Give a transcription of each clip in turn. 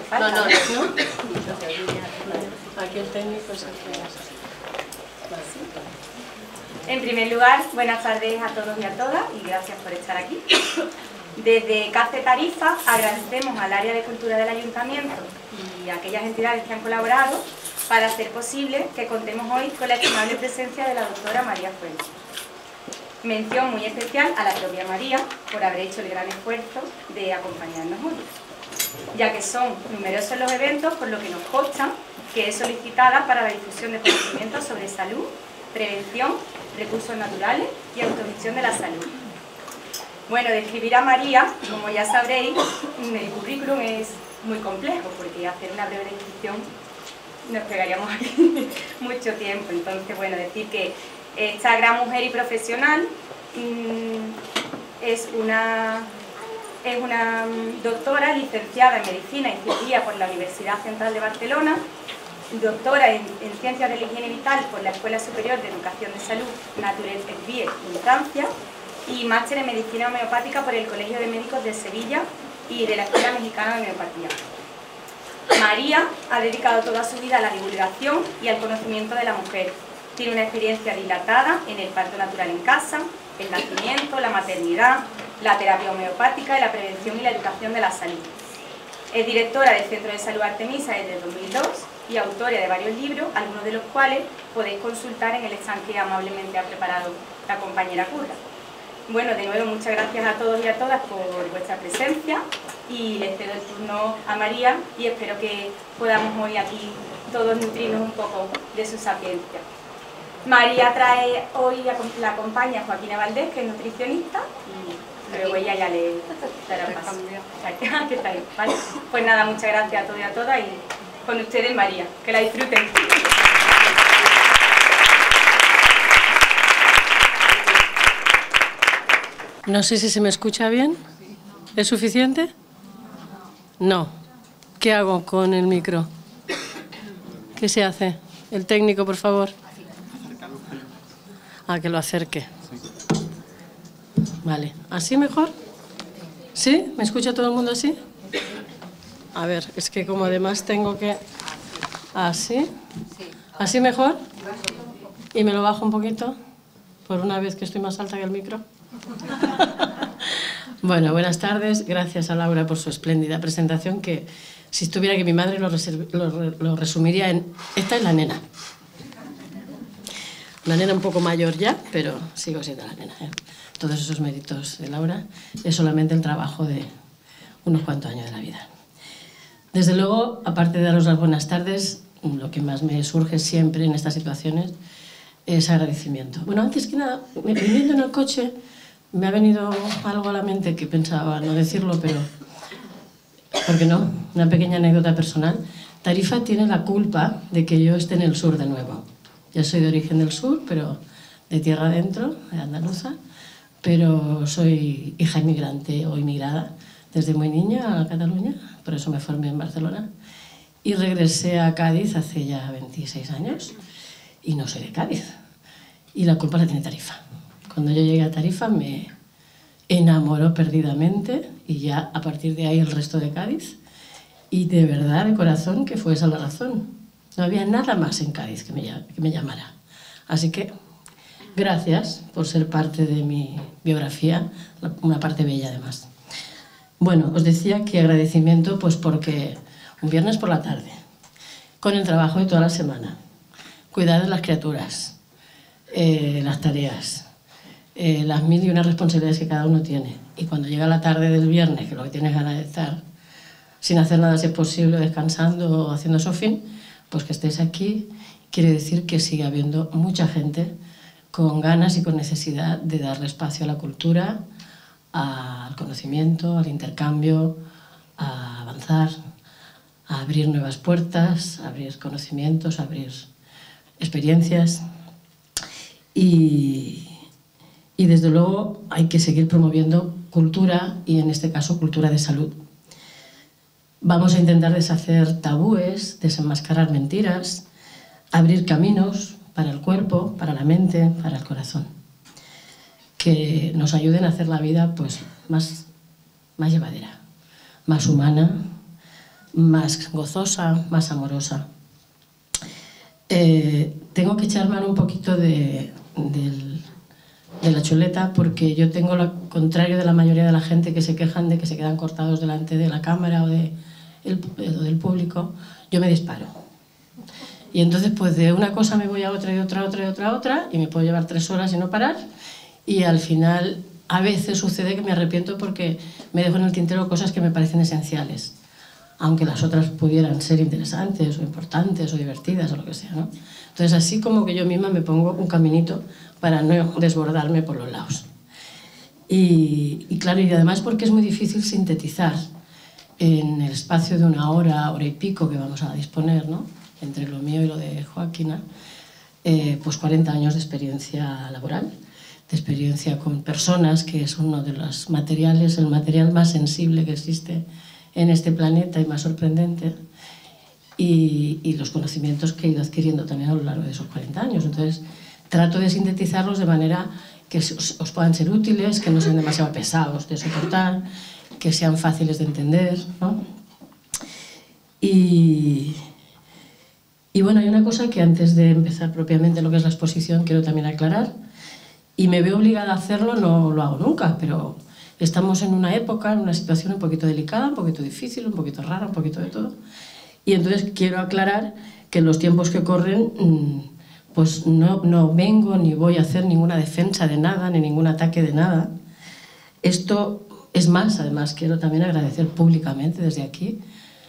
falta. No. Aquí el técnico es el que hace. En primer lugar, buenas tardes a todos y a todas y gracias por estar aquí. Desde CACE Tarifa agradecemos al área de cultura del Ayuntamiento y a aquellas entidades que han colaborado para hacer posible que contemos hoy con la estimable presencia de la doctora María Fuentes. Mención muy especial a la propia María por haber hecho el gran esfuerzo de acompañarnos hoy, ya que son numerosos los eventos por lo que nos consta que es solicitada para la difusión de conocimientos sobre salud, prevención, recursos naturales y autogestión de la salud. Bueno, describir a María, como ya sabréis, el currículum es muy complejo porque hacer una breve descripción nos pegaríamos aquí mucho tiempo. Entonces, bueno, decir que esta gran mujer y profesional es una doctora licenciada en Medicina y Cirugía por la Universidad Central de Barcelona, doctora en Ciencias de la Higiene Vital por la Escuela Superior de Educación de Salud Naturel Esbier en Francia y máster en Medicina Homeopática por el Colegio de Médicos de Sevilla y de la Escuela Mexicana de Homeopatía. María ha dedicado toda su vida a la divulgación y al conocimiento de la mujer. Tiene una experiencia dilatada en el parto natural en casa, el nacimiento, la maternidad, la terapia homeopática y la prevención y la educación de la salud. Es directora del Centro de Salud Artemisa desde 2002 y autora de varios libros, algunos de los cuales podéis consultar en el stand que amablemente ha preparado la compañera Curra. Bueno, de nuevo muchas gracias a todos y a todas por vuestra presencia y les cedo el turno a María y espero que podamos hoy aquí todos nutrirnos un poco de su sapiencia. María trae hoy, la acompaña Joaquina Valdés, que es nutricionista, y luego ella ya le dará paso. ¿Qué tal? ¿Vale? Pues nada, muchas gracias a todos y a todas y con ustedes María, que la disfruten. No sé si se me escucha bien. ¿Es suficiente? No. ¿Qué hago con el micro? ¿Qué se hace? El técnico, por favor. Ah, que lo acerque. Vale. ¿Así mejor? ¿Sí? ¿Me escucha todo el mundo así? A ver, es que como además tengo que... ¿Así? ¿Así mejor? ¿Y me lo bajo un poquito? Por una vez que estoy más alta que el micro. Bueno, buenas tardes. Gracias a Laura por su espléndida presentación, que si estuviera aquí mi madre lo resumiría en: esta es la nena. Una nena un poco mayor ya, pero sigo siendo la nena, ¿eh? Todos esos méritos de Laura es solamente el trabajo de unos cuantos años de la vida. Desde luego, aparte de daros las buenas tardes, lo que más me surge siempre en estas situaciones es agradecimiento. Bueno, antes que nada, viniendo en el coche, me ha venido algo a la mente que pensaba no decirlo, pero ¿por qué no? Una pequeña anécdota personal. Tarifa tiene la culpa de que yo esté en el sur de nuevo. Yo soy de origen del sur, pero de tierra adentro, de andaluza, pero soy hija inmigrante o inmigrada desde muy niña a Cataluña, por eso me formé en Barcelona, y regresé a Cádiz hace ya 26 años, y no soy de Cádiz, y la culpa la tiene Tarifa. Cuando yo llegué a Tarifa me enamoró perdidamente, y ya a partir de ahí el resto de Cádiz, y de verdad, de corazón, que fue esa la razón. No había nada más en Cádiz que me llamara. Así que gracias por ser parte de mi biografía, una parte bella además. Bueno, os decía que agradecimiento pues porque un viernes por la tarde, con el trabajo de toda la semana, cuidar de las criaturas, las tareas, las 1001 responsabilidades que cada uno tiene. Y cuando llega la tarde del viernes, que lo que tienes ganas de estar sin hacer nada si es posible, descansando o haciendo shopping, pues que estéis aquí quiere decir que sigue habiendo mucha gente con ganas y con necesidad de darle espacio a la cultura, al conocimiento, al intercambio, a avanzar, a abrir nuevas puertas, a abrir conocimientos, a abrir experiencias. Y desde luego hay que seguir promoviendo cultura y en este caso cultura de salud. Vamos a intentar deshacer tabúes, desenmascarar mentiras, abrir caminos para el cuerpo, para la mente, para el corazón, que nos ayuden a hacer la vida pues, más llevadera, más humana, más gozosa, más amorosa. Tengo que echar mano un poquito de la chuleta, porque yo tengo lo contrario de la mayoría de la gente que se quejan de que se quedan cortados delante de la cámara o del público. Yo me disparo. Y entonces pues de una cosa me voy a otra y otra y me puedo llevar 3 horas y no parar, y al final a veces sucede que me arrepiento porque me dejo en el tintero cosas que me parecen esenciales, aunque las otras pudieran ser interesantes o importantes o divertidas o lo que sea, ¿no? Entonces así como que yo misma me pongo un caminito para no desbordarme por los lados. Y claro, y además porque es muy difícil sintetizar en el espacio de 1 hora, hora y pico que vamos a disponer, ¿no?, entre lo mío y lo de Joaquina, pues 40 años de experiencia laboral, de experiencia con personas, que es uno de los materiales, el material más sensible que existe en este planeta y más sorprendente, y los conocimientos que he ido adquiriendo también a lo largo de esos 40 años. Entonces, trato de sintetizarlos de manera que os puedan ser útiles, que no sean demasiado pesados de soportar, que sean fáciles de entender, ¿no? Y bueno, hay una cosa que antes de empezar propiamente lo que es la exposición quiero también aclarar, y me veo obligada a hacerlo, no lo hago nunca, pero estamos en una época, en una situación un poquito delicada, un poquito difícil, un poquito rara, un poquito de todo, y entonces quiero aclarar que en los tiempos que corren pues no vengo ni voy a hacer ninguna defensa de nada, ni ningún ataque de nada. Esto es más, además quiero también agradecer públicamente desde aquí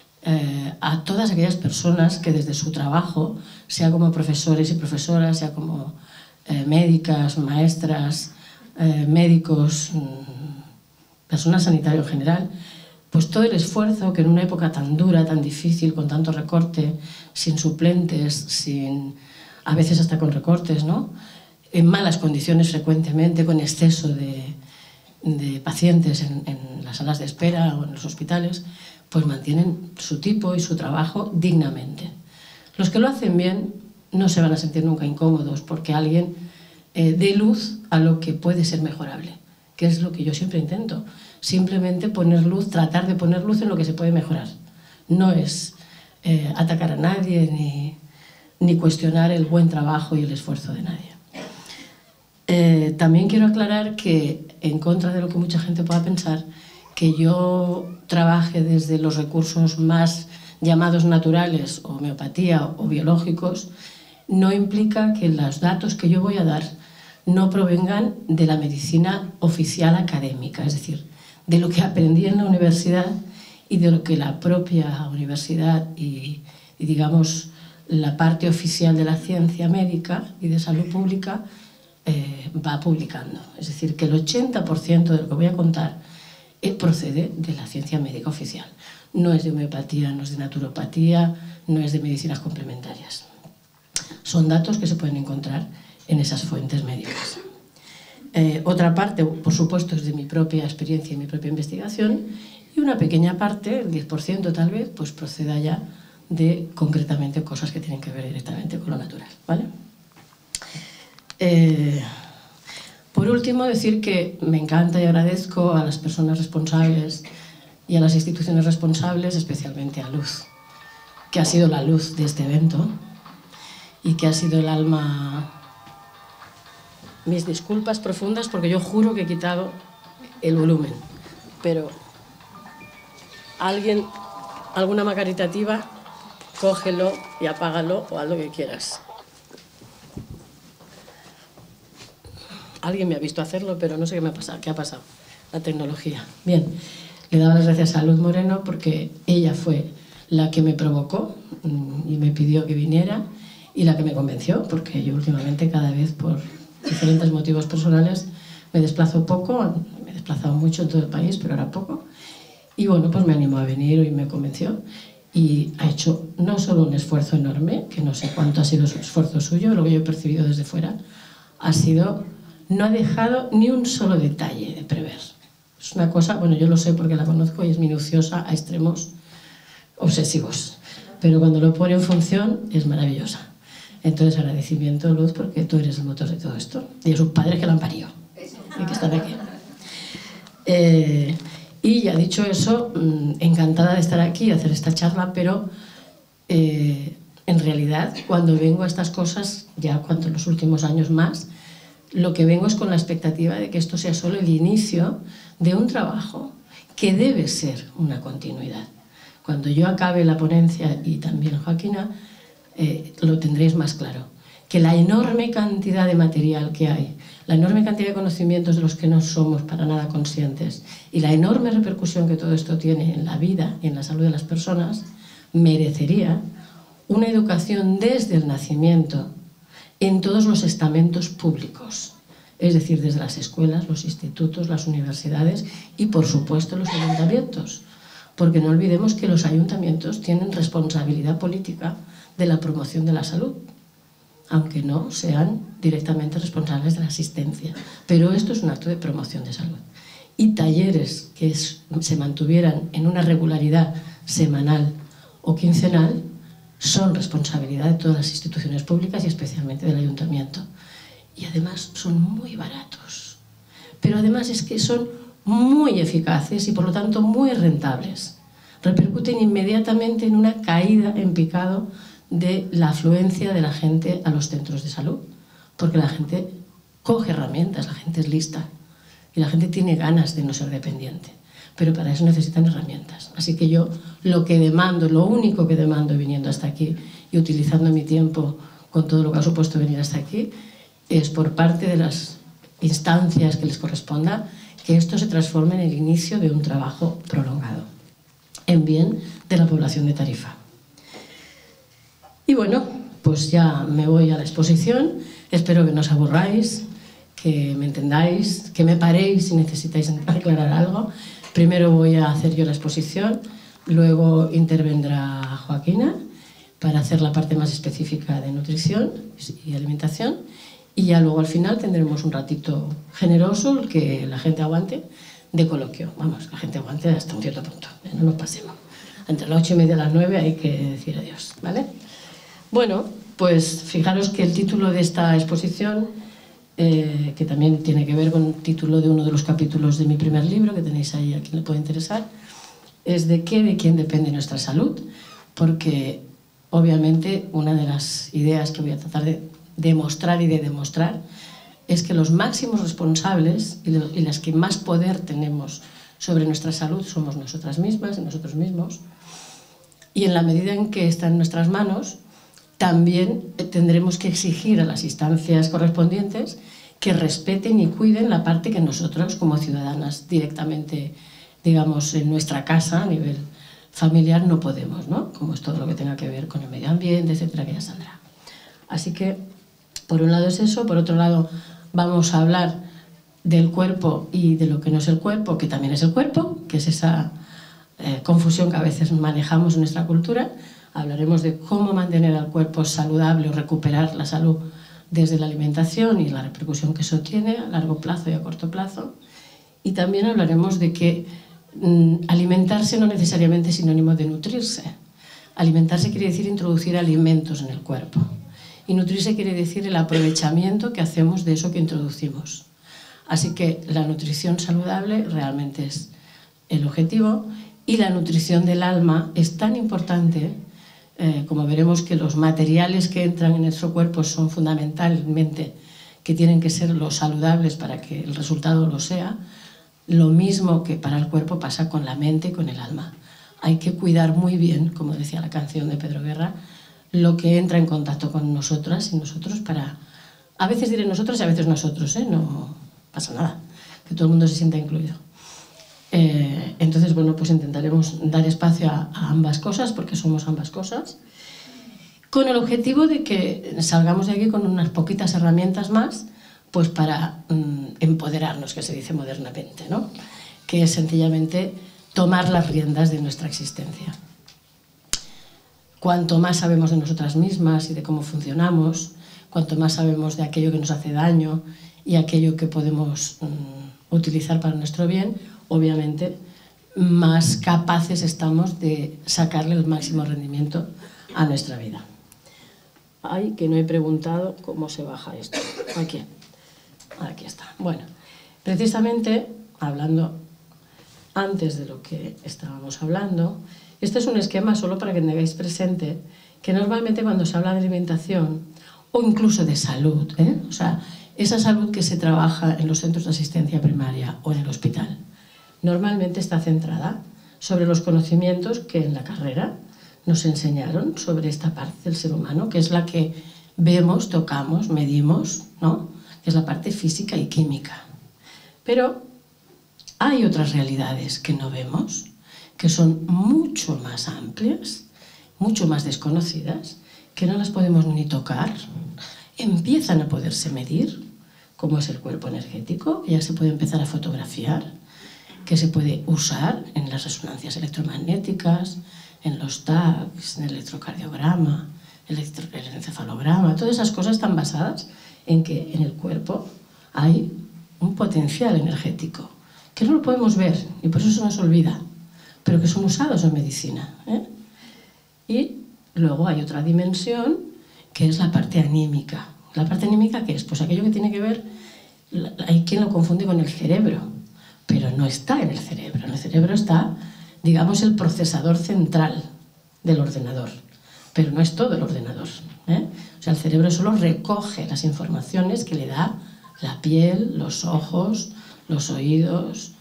a todas aquellas personas que desde su trabajo, sea como profesores y profesoras, sea como médicas, maestras, médicos, personal sanitario en general, pues todo el esfuerzo que en una época tan dura, tan difícil, con tanto recorte, sin suplentes, a veces hasta con recortes, ¿no?, en malas condiciones frecuentemente, con exceso de pacientes en las salas de espera o en los hospitales, pues mantienen su tipo y su trabajo dignamente. Los que lo hacen bien no se van a sentir nunca incómodos porque alguien dé luz a lo que puede ser mejorable, que es lo que yo siempre intento. Simplemente poner luz, tratar de poner luz en lo que se puede mejorar. No es atacar a nadie ni cuestionar el buen trabajo y el esfuerzo de nadie. También quiero aclarar que, en contra de lo que mucha gente pueda pensar, que yo trabaje desde los recursos más llamados naturales, homeopatía o biológicos, no implica que los datos que yo voy a dar no provengan de la medicina oficial académica, es decir, de lo que aprendí en la universidad y de lo que la propia universidad y digamos, la parte oficial de la ciencia médica y de salud pública va publicando. Es decir, que el 80% de lo que voy a contar procede de la ciencia médica oficial. No es de homeopatía, no es de naturopatía, no es de medicinas complementarias. Son datos que se pueden encontrar en esas fuentes médicas. Otra parte, por supuesto, es de mi propia experiencia y mi propia investigación, y una pequeña parte, el 10% tal vez, pues proceda ya de concretamente cosas que tienen que ver directamente con lo natural, ¿vale? Por último, decir que me encanta y agradezco a las personas responsables y a las instituciones responsables, especialmente a Luz, que ha sido la luz de este evento y que ha sido el alma. Mis disculpas profundas porque yo juro que he quitado el volumen, pero alguna más caritativa, cógelo y apágalo o haz lo que quieras. Alguien me ha visto hacerlo, pero no sé qué me ha pasado. ¿Qué ha pasado? La tecnología. Bien, le daba las gracias a Luz Moreno porque ella fue la que me provocó y me pidió que viniera, y la que me convenció, porque yo últimamente cada vez por diferentes motivos personales me desplazo poco, me he desplazado mucho en todo el país, pero ahora poco, y bueno, pues me animó a venir y me convenció, y ha hecho no solo un esfuerzo enorme, que no sé cuánto ha sido su esfuerzo suyo, lo que yo he percibido desde fuera, ha sido, no ha dejado ni un solo detalle de prever. Es una cosa, bueno, yo lo sé porque la conozco y es minuciosa a extremos obsesivos, pero cuando lo pone en función es maravillosa. Entonces, agradecimiento, Luz, porque tú eres el motor de todo esto, y a sus padres que la han parido y que están aquí. Y ya dicho eso, encantada de estar aquí y hacer esta charla, pero en realidad cuando vengo a estas cosas, ya cuanto en los últimos años más, lo que vengo es con la expectativa de que esto sea solo el inicio de un trabajo que debe ser una continuidad. Cuando yo acabe la ponencia, y también Joaquina, lo tendréis más claro, que la enorme cantidad de material que hay, la enorme cantidad de conocimientos de los que no somos para nada conscientes y la enorme repercusión que todo esto tiene en la vida y en la salud de las personas, merecería una educación desde el nacimiento en todos los estamentos públicos, es decir, desde las escuelas, los institutos, las universidades y, por supuesto, los ayuntamientos. Porque no olvidemos que los ayuntamientos tienen responsabilidad política de la promoción de la salud, aunque no sean directamente responsables de la asistencia. Pero esto es un acto de promoción de salud. Y talleres que se mantuvieran en una regularidad semanal o quincenal son responsabilidad de todas las instituciones públicas y especialmente del ayuntamiento. Y además son muy baratos. Pero además es que son muy eficaces y por lo tanto muy rentables. Repercuten inmediatamente en una caída en picado de la afluencia de la gente a los centros de salud, porque la gente coge herramientas, la gente es lista y la gente tiene ganas de no ser dependiente, pero para eso necesitan herramientas. Así que yo lo que demando, lo único que demando viniendo hasta aquí y utilizando mi tiempo con todo lo que ha supuesto venir hasta aquí, es por parte de las instancias que les corresponda que esto se transforme en el inicio de un trabajo prolongado en bien de la población de Tarifa. Y bueno, pues ya me voy a la exposición. Espero que no os aburráis, que me entendáis, que me paréis si necesitáis aclarar algo. Primero voy a hacer yo la exposición, luego intervendrá Joaquina para hacer la parte más específica de nutrición y alimentación. Y ya luego al final tendremos un ratito generoso, el que la gente aguante, de coloquio. Vamos, la gente aguante hasta un cierto punto, no nos pasemos. Entre las 8:30 y las 9 hay que decir adiós, ¿vale? Bueno, pues fijaros que el título de esta exposición, que también tiene que ver con el título de uno de los capítulos de mi primer libro, que tenéis ahí a quien le puede interesar, es ¿de qué, de quién depende nuestra salud? Porque obviamente una de las ideas que voy a tratar de demostrar y de demostrar es que los máximos responsables y las que más poder tenemos sobre nuestra salud somos nosotras mismas y nosotros mismos, y en la medida en que está en nuestras manos también tendremos que exigir a las instancias correspondientes que respeten y cuiden la parte que nosotros como ciudadanas directamente, digamos, en nuestra casa a nivel familiar no podemos, ¿no? Como es todo lo que tenga que ver con el medio ambiente, etcétera, que ya saldrá. Así que, por un lado es eso, por otro lado vamos a hablar del cuerpo y de lo que no es el cuerpo, que también es el cuerpo, que es esa confusión que a veces manejamos en nuestra cultura. Hablaremos de cómo mantener al cuerpo saludable o recuperar la salud desde la alimentación y la repercusión que eso tiene a largo plazo y a corto plazo. Y también hablaremos de que alimentarse no necesariamente es sinónimo de nutrirse. Alimentarse quiere decir introducir alimentos en el cuerpo. Y nutrirse quiere decir el aprovechamiento que hacemos de eso que introducimos. Así que la nutrición saludable realmente es el objetivo, y la nutrición del alma es tan importante, como veremos que los materiales que entran en nuestro cuerpo son fundamentalmente que tienen que ser los saludables para que el resultado lo sea. Lo mismo que para el cuerpo pasa con la mente y con el alma. Hay que cuidar muy bien, como decía la canción de Pedro Guerra, lo que entra en contacto con nosotras y nosotros para... A veces diré nosotros y a veces nosotros, no pasa nada, que todo el mundo se sienta incluido. Entonces, bueno, pues intentaremos dar espacio a ambas cosas, porque somos ambas cosas, con el objetivo de que salgamos de aquí con unas poquitas herramientas más, pues para empoderarnos, que se dice modernamente, ¿no? Que es sencillamente tomar las riendas de nuestra existencia. Cuanto más sabemos de nosotras mismas y de cómo funcionamos, cuanto más sabemos de aquello que nos hace daño y aquello que podemos utilizar para nuestro bien, obviamente más capaces estamos de sacarle el máximo rendimiento a nuestra vida. Ay, que no he preguntado cómo se baja esto. Aquí está. Bueno, precisamente hablando... antes de lo que estábamos hablando. Este es un esquema solo para que tengáis presente que normalmente cuando se habla de alimentación o incluso de salud, o sea, esa salud que se trabaja en los centros de asistencia primaria o en el hospital, normalmente está centrada sobre los conocimientos que en la carrera nos enseñaron sobre esta parte del ser humano, que es la que vemos, tocamos, medimos, ¿no? Que es la parte física y química. Pero hay otras realidades que no vemos, que son mucho más amplias, mucho más desconocidas, que no las podemos ni tocar, empiezan a poderse medir, como es el cuerpo energético, que ya se puede empezar a fotografiar, que se puede usar en las resonancias electromagnéticas, en los TACs, en el electrocardiograma, el encefalograma. Todas esas cosas están basadas en que en el cuerpo hay un potencial energético, que no lo podemos ver y por eso se nos olvida, pero que son usados en medicina. Y luego hay otra dimensión que es la parte anímica. ¿La parte anímica qué es? Pues aquello que tiene que ver, hay quien lo confunde con el cerebro, pero no está en el cerebro. En el cerebro está, digamos, el procesador central del ordenador, pero no es todo el ordenador. O sea, el cerebro solo recoge las informaciones que le da la piel, los ojos, los oídos,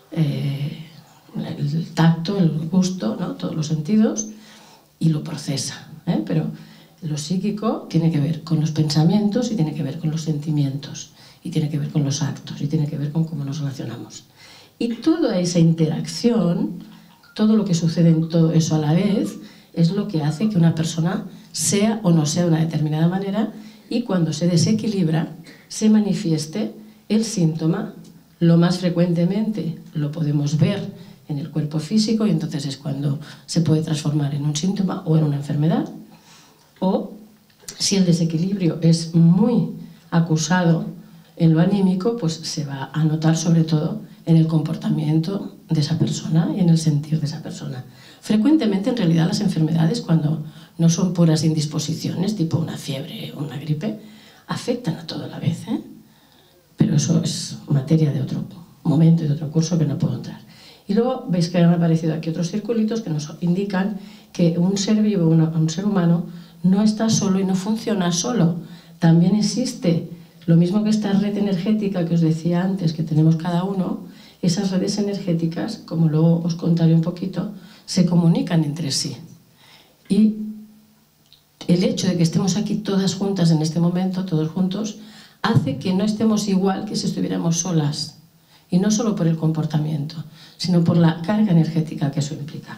el tacto, el gusto, ¿no? Todos los sentidos, y lo procesa. Pero lo psíquico tiene que ver con los pensamientos y tiene que ver con los sentimientos y tiene que ver con los actos y tiene que ver con cómo nos relacionamos. Y toda esa interacción, todo lo que sucede en todo eso a la vez, es lo que hace que una persona sea o no sea de una determinada manera, y cuando se desequilibra se manifieste el síntoma. Lo más frecuentemente lo podemos ver en el cuerpo físico y entonces es cuando se puede transformar en un síntoma o en una enfermedad. O si el desequilibrio es muy acusado en lo anímico, pues se va a notar sobre todo en el comportamiento de esa persona y en el sentir de esa persona. Frecuentemente, en realidad, las enfermedades, cuando no son puras indisposiciones, tipo una fiebre o una gripe, afectan a todo a la vez, pero eso es materia de otro momento y de otro curso que no puedo entrar. Y luego veis que han aparecido aquí otros circulitos que nos indican que un ser vivo, un ser humano, no está solo y no funciona solo. También existe, lo mismo que esta red energética que os decía antes que tenemos cada uno, esas redes energéticas, como luego os contaré un poquito, se comunican entre sí. Y el hecho de que estemos aquí todas juntas en este momento, todos juntos, hace que no estemos igual que si estuviéramos solas. Y no solo por el comportamiento, sino por la carga energética que eso implica.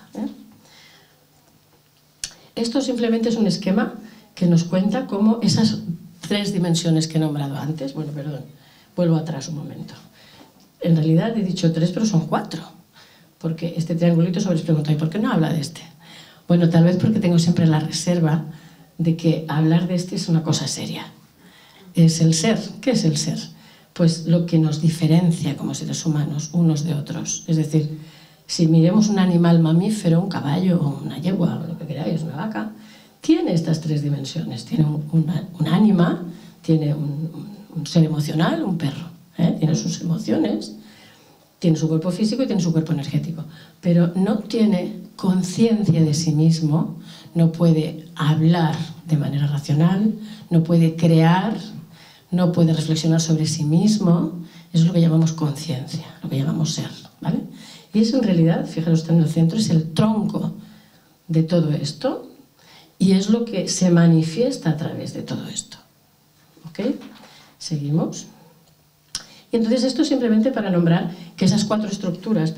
Esto simplemente es un esquema que nos cuenta cómo esas tres dimensiones que he nombrado antes, bueno, perdón, vuelvo atrás un momento. En realidad he dicho tres, pero son cuatro, porque este triangulito os habréis preguntado, ¿y por qué no habla de este? Bueno, tal vez porque tengo siempre la reserva de que hablar de este es una cosa seria. Es el ser. ¿Qué es el ser? Pues lo que nos diferencia como seres humanos unos de otros. Es decir, si miremos un animal mamífero, un caballo, o una yegua, o lo que queráis, una vaca, tiene estas tres dimensiones. Tiene un ánima, tiene un ser emocional, un perro. Tiene sus emociones, tiene su cuerpo físico y tiene su cuerpo energético. Pero no tiene conciencia de sí mismo, no puede hablar de manera racional, no puede crear, no puede reflexionar sobre sí mismo. Eso es lo que llamamos conciencia, lo que llamamos ser, ¿vale? Y eso en realidad, fijaros, está en el centro, es el tronco de todo esto y es lo que se manifiesta a través de todo esto. ¿Ok? Seguimos. Y entonces esto simplemente para nombrar que esas cuatro estructuras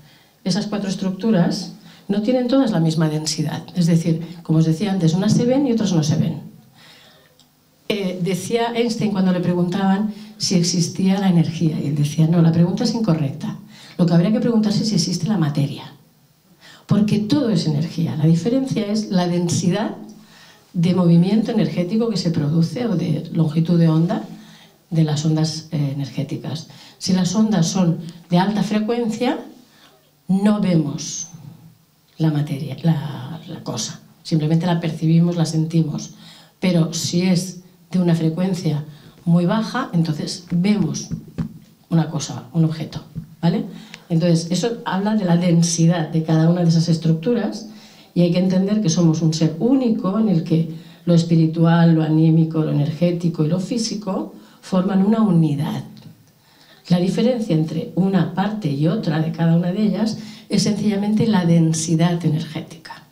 no tienen todas la misma densidad. Es decir, como os decía antes, unas se ven y otras no se ven. Decía Einstein cuando le preguntaban si existía la energía, y él decía, no, la pregunta es incorrecta. Lo que habría que preguntarse es si existe la materia. Porque todo es energía. La diferencia es la densidad de movimiento energético que se produce o de longitud de onda de las ondas energéticas. Si las ondas son de alta frecuencia, no vemos la materia, la cosa. Simplemente la percibimos, la sentimos. Pero si es de una frecuencia muy baja, entonces vemos una cosa, un objeto, ¿vale? Entonces, eso habla de la densidad de cada una de esas estructuras y hay que entender que somos un ser único en el que lo espiritual, lo anímico, lo energético y lo físico forman una unidad. La diferencia entre una parte y otra de cada una de ellas es sencillamente la densidad energética.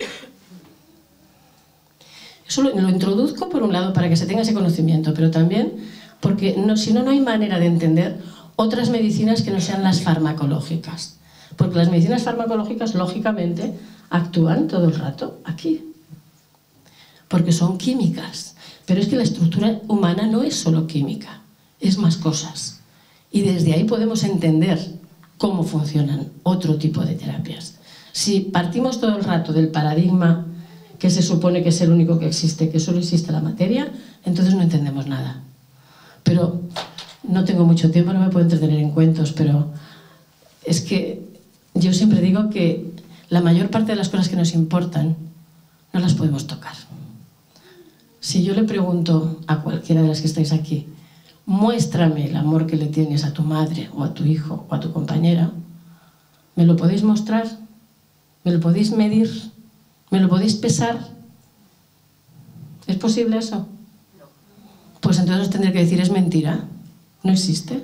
Eso lo introduzco por un lado para que se tenga ese conocimiento, pero también porque si no, no hay manera de entender otras medicinas que no sean las farmacológicas. Porque las medicinas farmacológicas, lógicamente, actúan todo el rato aquí. Porque son químicas. Pero es que la estructura humana no es solo química, es más cosas. Y desde ahí podemos entender cómo funcionan otro tipo de terapias. Si partimos todo el rato del paradigma que se supone que es el único que existe, que solo existe la materia, entonces no entendemos nada. Pero no tengo mucho tiempo, no me puedo entretener en cuentos, pero es que yo siempre digo que la mayor parte de las cosas que nos importan no las podemos tocar. Si yo le pregunto a cualquiera de las que estáis aquí, muéstrame el amor que le tienes a tu madre o a tu hijo o a tu compañera, ¿me lo podéis mostrar? ¿Me lo podéis medir? ¿Me lo podéis pesar? ¿Es posible eso? Pues entonces os tendré que decir, es mentira, no existe.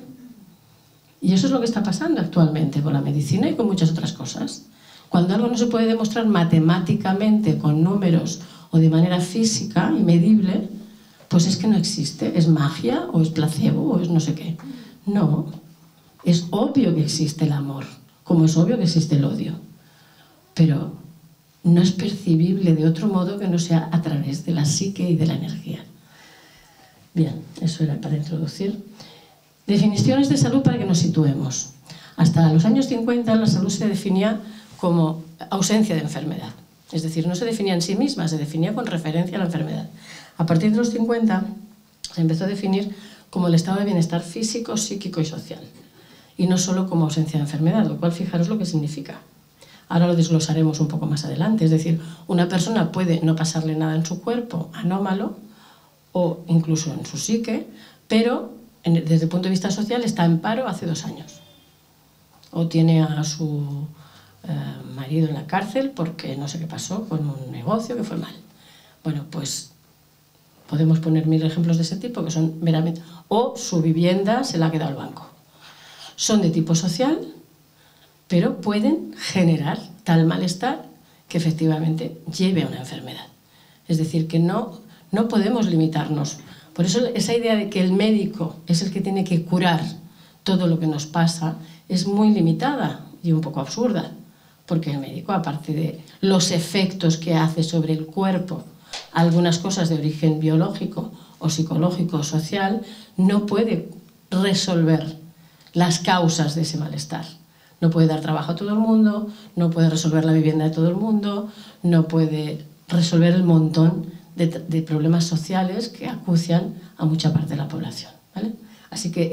Y eso es lo que está pasando actualmente con la medicina y con muchas otras cosas. Cuando algo no se puede demostrar matemáticamente con números o de manera física y medible, pues es que no existe, es magia o es placebo o es no sé qué. No, es obvio que existe el amor, como es obvio que existe el odio, pero no es percibible de otro modo que no sea a través de la psique y de la energía. Bien, eso era para introducir. Definiciones de salud para que nos situemos. Hasta los años 50 la salud se definía como ausencia de enfermedad. Es decir, no se definía en sí misma, se definía con referencia a la enfermedad. A partir de los 50 se empezó a definir como el estado de bienestar físico, psíquico y social. Y no solo como ausencia de enfermedad, lo cual fijaros lo que significa. Ahora lo desglosaremos un poco más adelante. Es decir, una persona puede no pasarle nada en su cuerpo anómalo o incluso en su psique, pero desde el punto de vista social está en paro hace 2 años. O tiene a su marido en la cárcel porque no sé qué pasó con un negocio que fue mal. Bueno, pues podemos poner 1000 ejemplos de ese tipo que son meramente... O su vivienda se la ha quedado el banco. Son de tipo social, pero pueden generar tal malestar que efectivamente lleve a una enfermedad. Es decir, que no podemos limitarnos. Por eso esa idea de que el médico es el que tiene que curar todo lo que nos pasa es muy limitada y un poco absurda, porque el médico, aparte de los efectos que hace sobre el cuerpo, algunas cosas de origen biológico o psicológico o social, no puede resolver las causas de ese malestar. No puede dar trabajo a todo el mundo, no puede resolver la vivienda de todo el mundo, no puede resolver el montón de problemas sociales que acucian a mucha parte de la población, ¿vale? Así que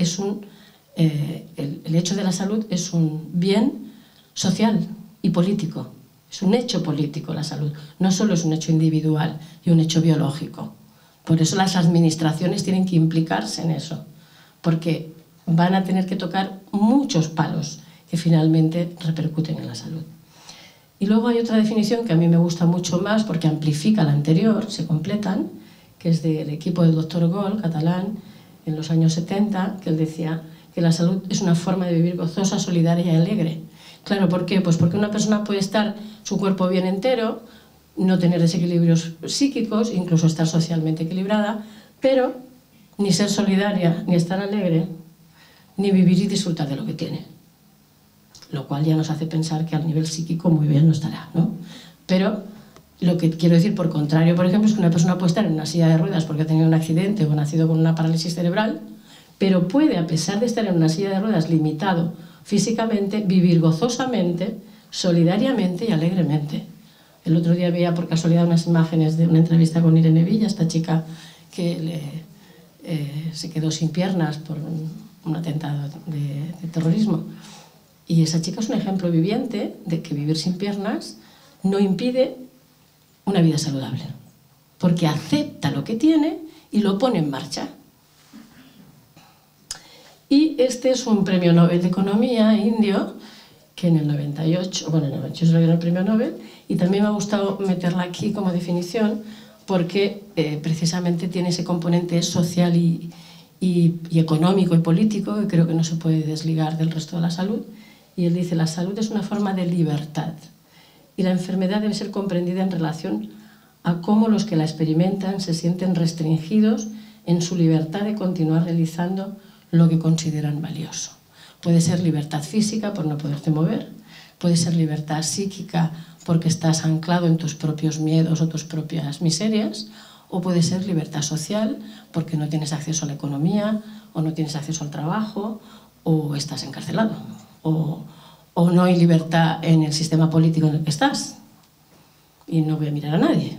el hecho de la salud es un bien social y político. Es un hecho político la salud, no solo es un hecho individual y un hecho biológico. Por eso las administraciones tienen que implicarse en eso, porque van a tener que tocar muchos palos que finalmente repercuten en la salud. Y luego hay otra definición que a mí me gusta mucho más porque amplifica la anterior, se completan, que es del equipo del doctor Gol, catalán, en los años 70, que él decía que la salud es una forma de vivir gozosa, solidaria y alegre. Claro, ¿por qué? Pues porque una persona puede estar su cuerpo bien entero, no tener desequilibrios psíquicos, incluso estar socialmente equilibrada, pero ni ser solidaria, ni estar alegre, ni vivir y disfrutar de lo que tiene. Lo cual ya nos hace pensar que al nivel psíquico muy bien no estará, ¿no? Pero lo que quiero decir, por contrario, por ejemplo, es que una persona puede estar en una silla de ruedas porque ha tenido un accidente o ha nacido con una parálisis cerebral, pero puede, a pesar de estar en una silla de ruedas limitado físicamente, vivir gozosamente, solidariamente y alegremente. El otro día veía por casualidad unas imágenes de una entrevista con Irene Villa, esta chica que se quedó sin piernas por un atentado de terrorismo. Y esa chica es un ejemplo viviente de que vivir sin piernas no impide una vida saludable, porque acepta lo que tiene y lo pone en marcha. Y este es un premio Nobel de Economía indio que en el 98, bueno, en el 98 se lo dieron el premio Nobel, y también me ha gustado meterla aquí como definición porque precisamente tiene ese componente social y económico y político, que creo que no se puede desligar del resto de la salud. Y él dice: la salud es una forma de libertad y la enfermedad debe ser comprendida en relación a cómo los que la experimentan se sienten restringidos en su libertad de continuar realizando lo que consideran valioso. Puede ser libertad física por no poderte mover, puede ser libertad psíquica porque estás anclado en tus propios miedos o tus propias miserias, o puede ser libertad social porque no tienes acceso a la economía, o no tienes acceso al trabajo, o estás encarcelado, o no hay libertad en el sistema político en el que estás. Y no voy a mirar a nadie.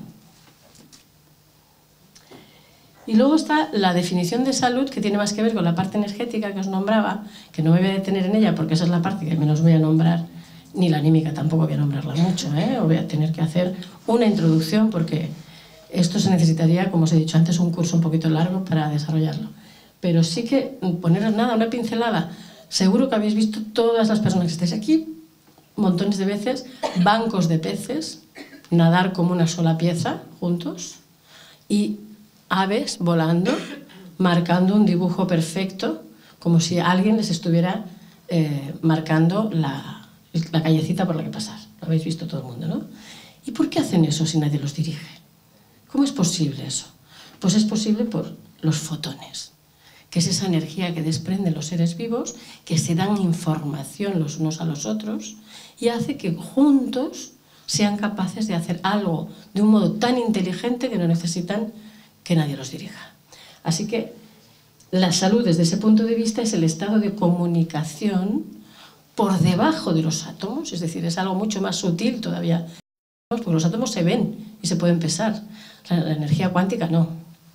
Y luego está la definición de salud, que tiene más que ver con la parte energética que os nombraba, que no me voy a detener en ella porque esa es la parte que menos voy a nombrar, ni la anímica tampoco voy a nombrarla mucho, o voy a tener que hacer una introducción porque esto se necesitaría, como os he dicho antes, un curso un poquito largo para desarrollarlo. Pero sí que poneros nada, una pincelada. Seguro que habéis visto, todas las personas que estáis aquí, montones de veces, bancos de peces, nadar como una sola pieza juntos, y aves volando, marcando un dibujo perfecto, como si alguien les estuviera marcando la callecita por la que pasar. Lo habéis visto todo el mundo, ¿no? ¿Y por qué hacen eso si nadie los dirige? ¿Cómo es posible eso? Pues es posible por los fotones, que es esa energía que desprenden los seres vivos, que se dan información los unos a los otros y hace que juntos sean capaces de hacer algo de un modo tan inteligente que no necesitan que nadie los dirija. Así que la salud desde ese punto de vista es el estado de comunicación por debajo de los átomos, es decir, es algo mucho más sutil todavía, porque los átomos se ven y se pueden pesar, la energía cuántica no.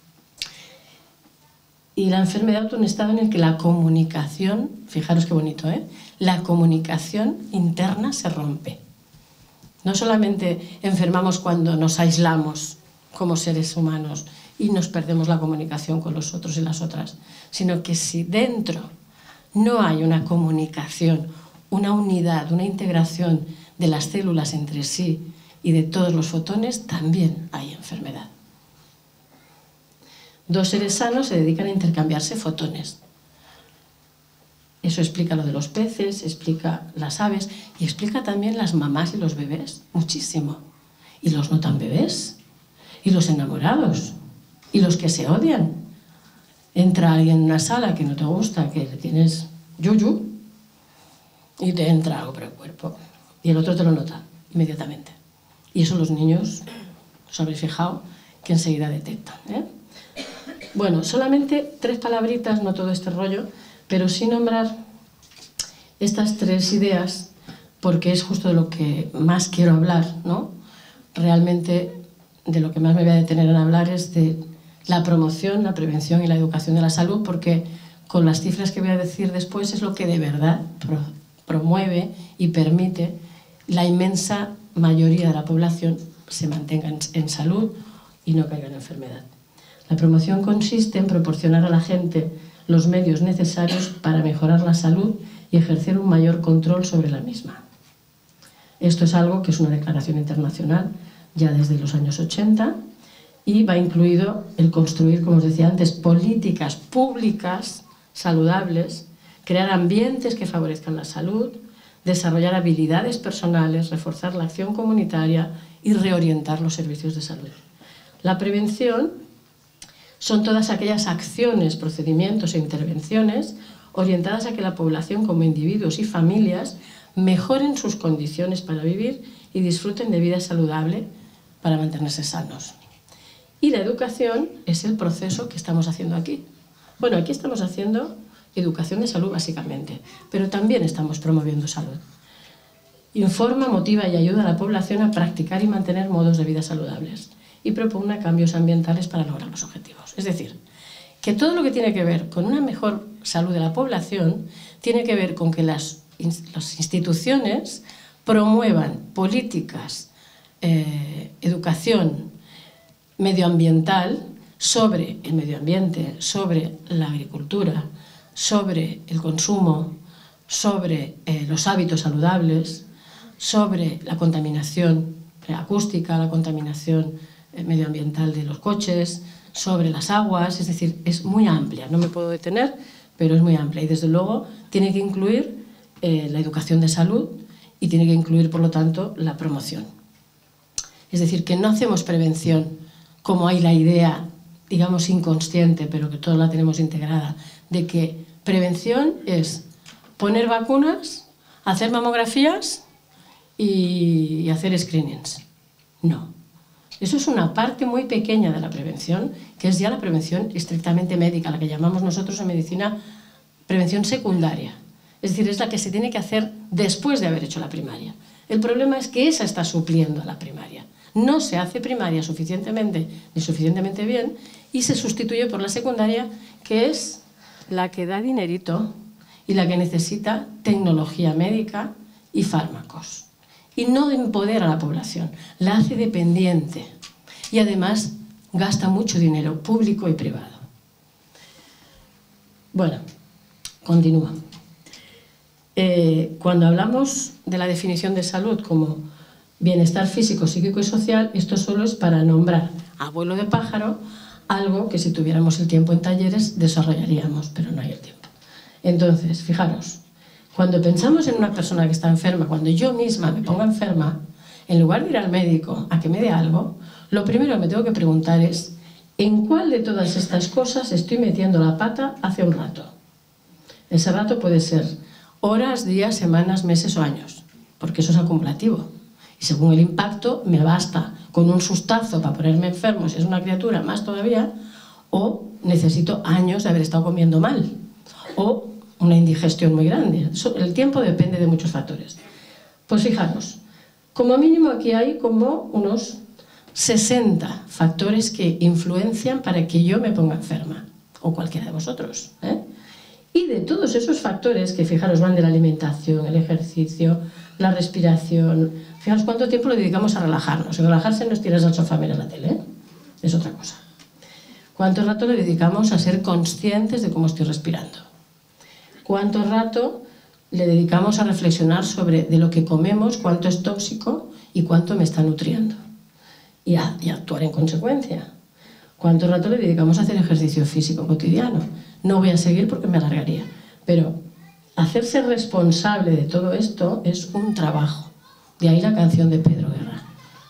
Y la enfermedad es un estado en el que la comunicación, fijaros qué bonito, la comunicación interna se rompe. No solamente enfermamos cuando nos aislamos como seres humanos y nos perdemos la comunicación con los otros y las otras, sino que si dentro no hay una comunicación, una unidad, una integración de las células entre sí y de todos los fotones, también hay enfermedad. Dos seres sanos se dedican a intercambiarse fotones. Eso explica lo de los peces, explica las aves y explica también las mamás y los bebés, muchísimo. Y los no tan bebés, y los enamorados, y los que se odian. Entra alguien en una sala que no te gusta, que le tienes yuyu, y te entra algo por el cuerpo. Y el otro te lo nota inmediatamente. Y eso los niños, os habréis fijado, que enseguida detectan. Bueno, solamente 3 palabritas, no todo este rollo, pero sí nombrar estas 3 ideas, porque es justo de lo que más quiero hablar, ¿no? Realmente de lo que más me voy a detener en hablar es de la promoción, la prevención y la educación de la salud, porque con las cifras que voy a decir después es lo que de verdad promueve y permite la inmensa mayoría de la población se mantenga en salud y no caiga en enfermedad. La promoción consiste en proporcionar a la gente los medios necesarios para mejorar la salud y ejercer un mayor control sobre la misma. Esto es algo que es una declaración internacional ya desde los años 80 y va incluido el construir, como os decía antes, políticas públicas saludables, crear ambientes que favorezcan la salud, desarrollar habilidades personales, reforzar la acción comunitaria y reorientar los servicios de salud. La prevención son todas aquellas acciones, procedimientos e intervenciones orientadas a que la población como individuos y familias mejoren sus condiciones para vivir y disfruten de vida saludable para mantenerse sanos. Y la educación es el proceso que estamos haciendo aquí. Bueno, aquí estamos haciendo educación de salud básicamente, pero también estamos promoviendo salud. Informa, motiva y ayuda a la población a practicar y mantener modos de vida saludables y propone cambios ambientales para lograr los objetivos. Es decir, que todo lo que tiene que ver con una mejor salud de la población tiene que ver con que las instituciones promuevan políticas, educación medioambiental sobre el medio ambiente, sobre la agricultura, sobre el consumo sobre los hábitos saludables, sobre la contaminación acústica, la contaminación medioambiental de los coches, sobre las aguas, es decir, es muy amplia, no me puedo detener, pero es muy amplia y desde luego tiene que incluir la educación de salud y tiene que incluir, por lo tanto, la promoción. Es decir, que no hacemos prevención como hay la idea, digamos, inconsciente, pero que todos la tenemos integrada, de que prevención es poner vacunas, hacer mamografías y hacer screenings. No. Eso es una parte muy pequeña de la prevención, que es ya la prevención estrictamente médica, la que llamamos nosotros en medicina prevención secundaria. Es decir, es la que se tiene que hacer después de haber hecho la primaria. El problema es que esa está supliendo a la primaria. No se hace primaria suficientemente ni suficientemente bien y se sustituye por la secundaria, que es la que da dinerito y la que necesita tecnología médica y fármacos. Y no empodera a la población, la hace dependiente y además gasta mucho dinero público y privado. Bueno, continúa. Cuando hablamos de la definición de salud como bienestar físico, psíquico y social, esto solo es para nombrar a vuelo de pájaro algo que si tuviéramos el tiempo en talleres desarrollaríamos, pero no hay el tiempo. Entonces, fijaros, cuando pensamos en una persona que está enferma, cuando yo misma me pongo enferma, en lugar de ir al médico a que me dé algo, lo primero que me tengo que preguntar es ¿en cuál de todas estas cosas estoy metiendo la pata hace un rato? Ese rato puede ser horas, días, semanas, meses o años, porque eso es acumulativo. Y según el impacto, me basta con un sustazo para ponerme enfermo, si es una criatura, más todavía, o necesito años de haber estado comiendo mal, o una indigestión muy grande. El tiempo depende de muchos factores. Pues fijaros, como mínimo aquí hay como unos 60 factores que influencian para que yo me ponga enferma, o cualquiera de vosotros, Y de todos esos factores, que fijaros van de la alimentación, el ejercicio, la respiración, fijaros cuánto tiempo le dedicamos a relajarnos. En relajarse no es tirarse al sofá a mirar la tele, es otra cosa. ¿Cuánto rato le dedicamos a ser conscientes de cómo estoy respirando? ¿Cuánto rato le dedicamos a reflexionar sobre de lo que comemos, cuánto es tóxico y cuánto me está nutriendo? Y actuar en consecuencia. ¿Cuánto rato le dedicamos a hacer ejercicio físico cotidiano? No voy a seguir porque me alargaría, pero hacerse responsable de todo esto es un trabajo. De ahí la canción de Pedro Guerra.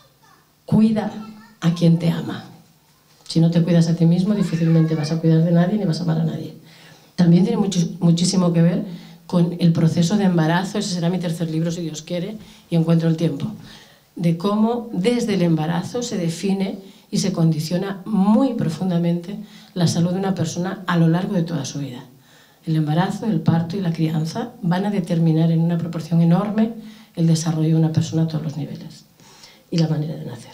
Cuida a quien te ama. Si no te cuidas a ti mismo, difícilmente vas a cuidar de nadie ni vas a amar a nadie. También tiene muchísimo que ver con el proceso de embarazo, ese será mi tercer libro si Dios quiere y encuentro el tiempo, de cómo desde el embarazo se define y se condiciona muy profundamente la salud de una persona a lo largo de toda su vida. El embarazo, el parto y la crianza van a determinar en una proporción enorme el desarrollo de una persona a todos los niveles y la manera de nacer.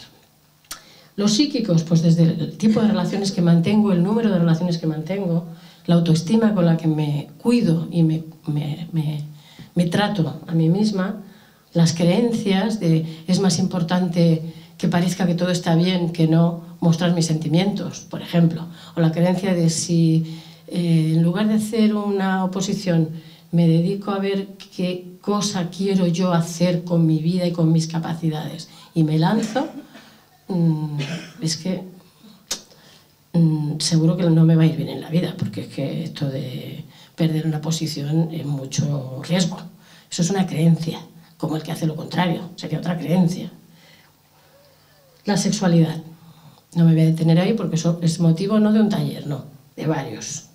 Los psíquicos, pues desde el tipo de relaciones que mantengo, el número de relaciones que mantengo, la autoestima con la que me cuido y me trato a mí misma, las creencias de es más importante que parezca que todo está bien que no mostrar mis sentimientos, por ejemplo, o la creencia de si en lugar de hacer una oposición me dedico a ver qué cosa quiero yo hacer con mi vida y con mis capacidades y me lanzo, es que seguro que no me va a ir bien en la vida, porque es que esto de perder una posición es mucho riesgo. Eso es una creencia, como el que hace lo contrario, sería otra creencia. La sexualidad. No me voy a detener ahí porque eso es motivo no de un taller, no, de varios.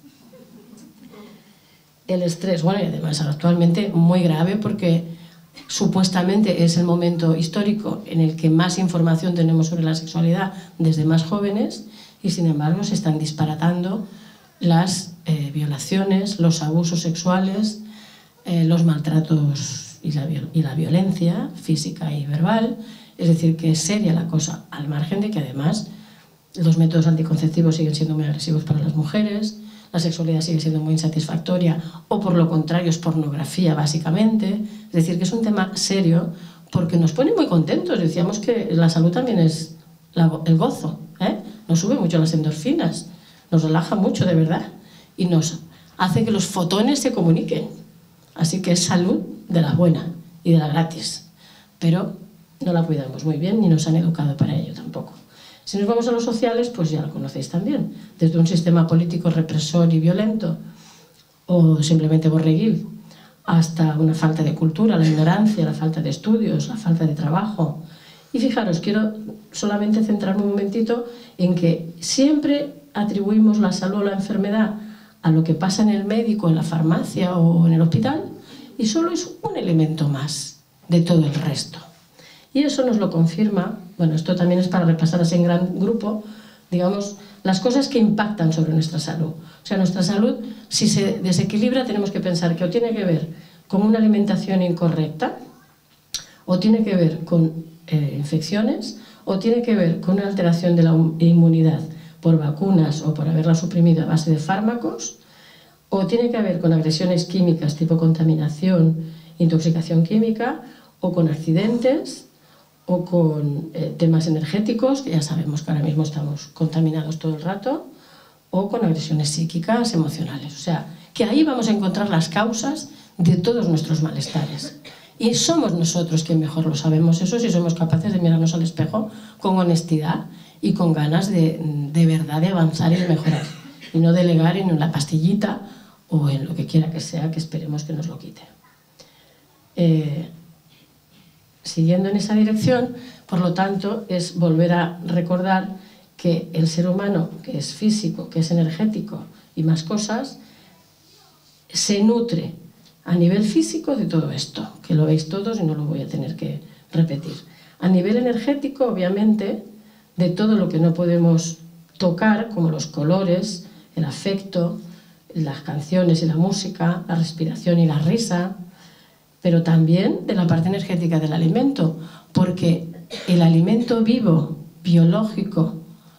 El estrés, bueno, y además actualmente muy grave porque supuestamente es el momento histórico en el que más información tenemos sobre la sexualidad desde más jóvenes y sin embargo se están disparatando las violaciones, los abusos sexuales, los maltratos y la violencia física y verbal. Es decir, que es seria la cosa, al margen de que además los métodos anticonceptivos siguen siendo muy agresivos para las mujeres, la sexualidad sigue siendo muy insatisfactoria o por lo contrario es pornografía básicamente. Es decir, que es un tema serio porque nos pone muy contentos. Decíamos que la salud también es el gozo, nos sube mucho las endorfinas, nos relaja mucho de verdad y nos hace que los fotones se comuniquen Así que es salud de la buena y de la gratis, pero no la cuidamos muy bien ni nos han educado para ello tampoco. Si nos vamos a los sociales, pues ya lo conocéis también, desde un sistema político represor y violento o simplemente borreguil, hasta una falta de cultura, la ignorancia, la falta de estudios, la falta de trabajo. Y fijaros, quiero solamente centrarme un momentito en que siempre atribuimos la salud o la enfermedad a lo que pasa en el médico, en la farmacia o en el hospital, y solo es un elemento más de todo el resto. Y eso nos lo confirma, bueno, esto también es para repasar así en gran grupo, digamos, las cosas que impactan sobre nuestra salud. O sea, nuestra salud, si se desequilibra, tenemos que pensar que o tiene que ver con una alimentación incorrecta, o tiene que ver con infecciones, o tiene que ver con una alteración de la inmunidad por vacunas o por haberla suprimido a base de fármacos, o tiene que ver con agresiones químicas tipo contaminación, intoxicación química, o con accidentes, o con temas energéticos, que ya sabemos que ahora mismo estamos contaminados todo el rato, o con agresiones psíquicas, emocionales. O sea, que ahí vamos a encontrar las causas de todos nuestros malestares. Y somos nosotros quien mejor lo sabemos eso, si somos capaces de mirarnos al espejo con honestidad y con ganas de verdad de avanzar y de mejorar. Y no delegar en la pastillita o en lo que quiera que sea, que esperemos que nos lo quite. Siguiendo en esa dirección, por lo tanto, es volver a recordar que el ser humano, que es físico, que es energético y más cosas, se nutre a nivel físico de todo esto, que lo veis todos y no lo voy a tener que repetir. A nivel energético, obviamente, de todo lo que no podemos tocar, como los colores, el afecto, las canciones y la música, la respiración y la risa, pero también de la parte energética del alimento, porque el alimento vivo, biológico,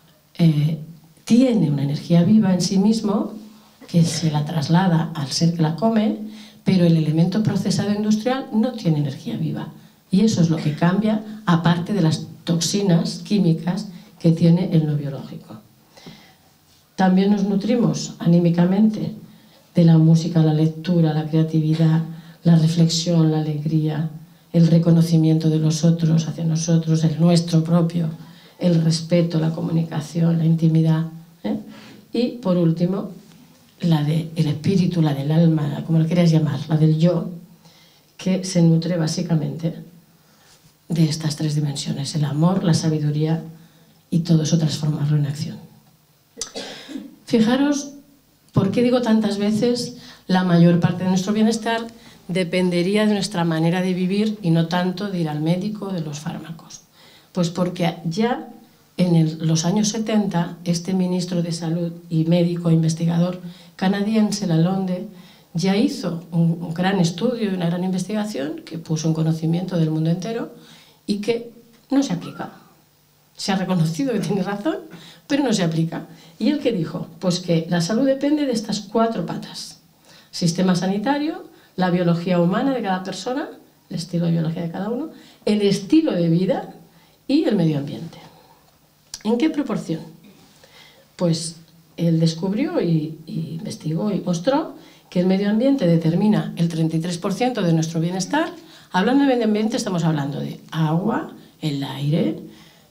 tiene una energía viva en sí mismo, que se la traslada al ser que la come, pero el elemento procesado industrial no tiene energía viva. Y eso es lo que cambia, aparte de las toxinas químicas que tiene el no biológico. También nos nutrimos anímicamente de la música, la lectura, la creatividad, la reflexión, la alegría, el reconocimiento de los otros hacia nosotros, el nuestro propio, el respeto, la comunicación, la intimidad. Y, por último, la del espíritu, la del alma, como lo quieras llamar, la del yo, que se nutre básicamente de estas tres dimensiones, el amor, la sabiduría y todo eso transformarlo en acción. Fijaros, ¿por qué digo tantas veces la mayor parte de nuestro bienestar dependería de nuestra manera de vivir y no tanto de ir al médico o de los fármacos? Pues porque ya en los años 70, este ministro de Salud y médico investigador canadiense, Lalonde, ya hizo un gran estudio y una gran investigación que puso en conocimiento del mundo entero y que no se aplica. Se ha reconocido que tiene razón, pero no se aplica. ¿Y él qué dijo? Pues que la salud depende de estas 4 patas. Sistema sanitario, la biología humana de cada persona, el estilo de biología de cada uno, el estilo de vida y el medio ambiente. ¿En qué proporción? Pues él descubrió y investigó y mostró que el medio ambiente determina el 33% de nuestro bienestar. Hablando de medio ambiente estamos hablando de agua, el aire,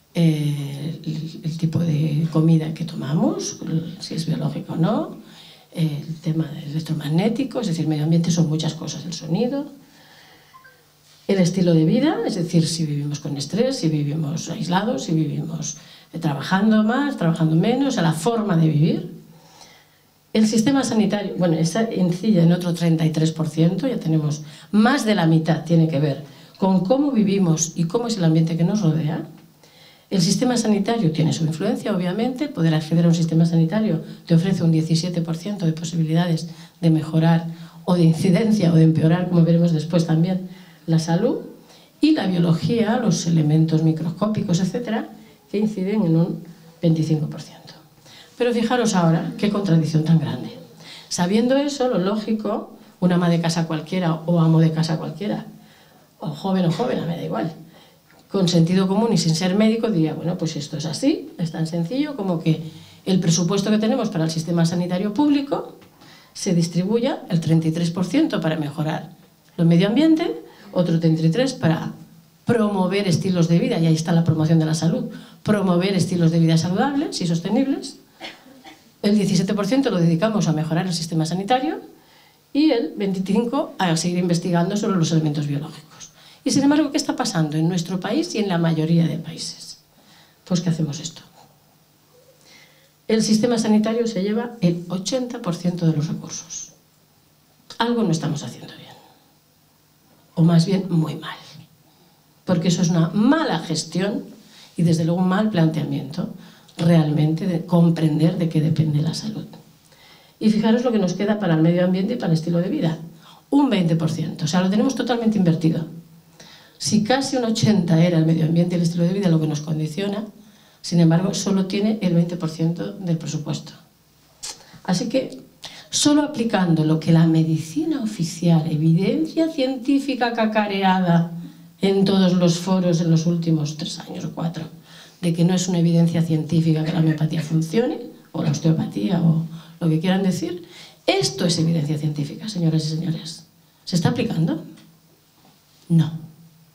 el tipo de comida que tomamos, si es biológico o no, el tema electromagnético, es decir, el medio ambiente son muchas cosas, el sonido, el estilo de vida, es decir, si vivimos con estrés, si vivimos aislados, si vivimos trabajando más, trabajando menos, la forma de vivir. El sistema sanitario, bueno, esa incide en otro 33%, ya tenemos más de la mitad, tiene que ver con cómo vivimos y cómo es el ambiente que nos rodea. El sistema sanitario tiene su influencia, obviamente. Poder acceder a un sistema sanitario te ofrece un 17% de posibilidades de mejorar o de incidencia o de empeorar, como veremos después también, la salud. Y la biología, los elementos microscópicos, etcétera, que inciden en un 25%. Pero fijaros ahora, qué contradicción tan grande. Sabiendo eso, lo lógico, un ama de casa cualquiera o amo de casa cualquiera, o joven, me da igual, con sentido común y sin ser médico, diría, bueno, pues esto es así, es tan sencillo como que el presupuesto que tenemos para el sistema sanitario público se distribuya el 33% para mejorar lo medio ambiente, otro 33 para promover estilos de vida, y ahí está la promoción de la salud, promover estilos de vida saludables y sostenibles. El 17% lo dedicamos a mejorar el sistema sanitario y el 25% a seguir investigando sobre los elementos biológicos. Y sin embargo, ¿qué está pasando en nuestro país y en la mayoría de países? Pues que hacemos esto. El sistema sanitario se lleva el 80% de los recursos. Algo no estamos haciendo bien. O más bien, muy mal. Porque eso es una mala gestión y desde luego un mal planteamiento realmente de comprender de qué depende la salud. Y fijaros lo que nos queda para el medio ambiente y para el estilo de vida. Un 20%. O sea, lo tenemos totalmente invertido. Si casi un 80% era el medio ambiente y el estilo de vida lo que nos condiciona, sin embargo, solo tiene el 20% del presupuesto. Así que, solo aplicando lo que la medicina oficial, evidencia científica cacareada en todos los foros en los últimos 3 años o 4, de que no es una evidencia científica que la homeopatía funcione, o la osteopatía, o lo que quieran decir, esto es evidencia científica, señoras y señores. ¿Se está aplicando? No.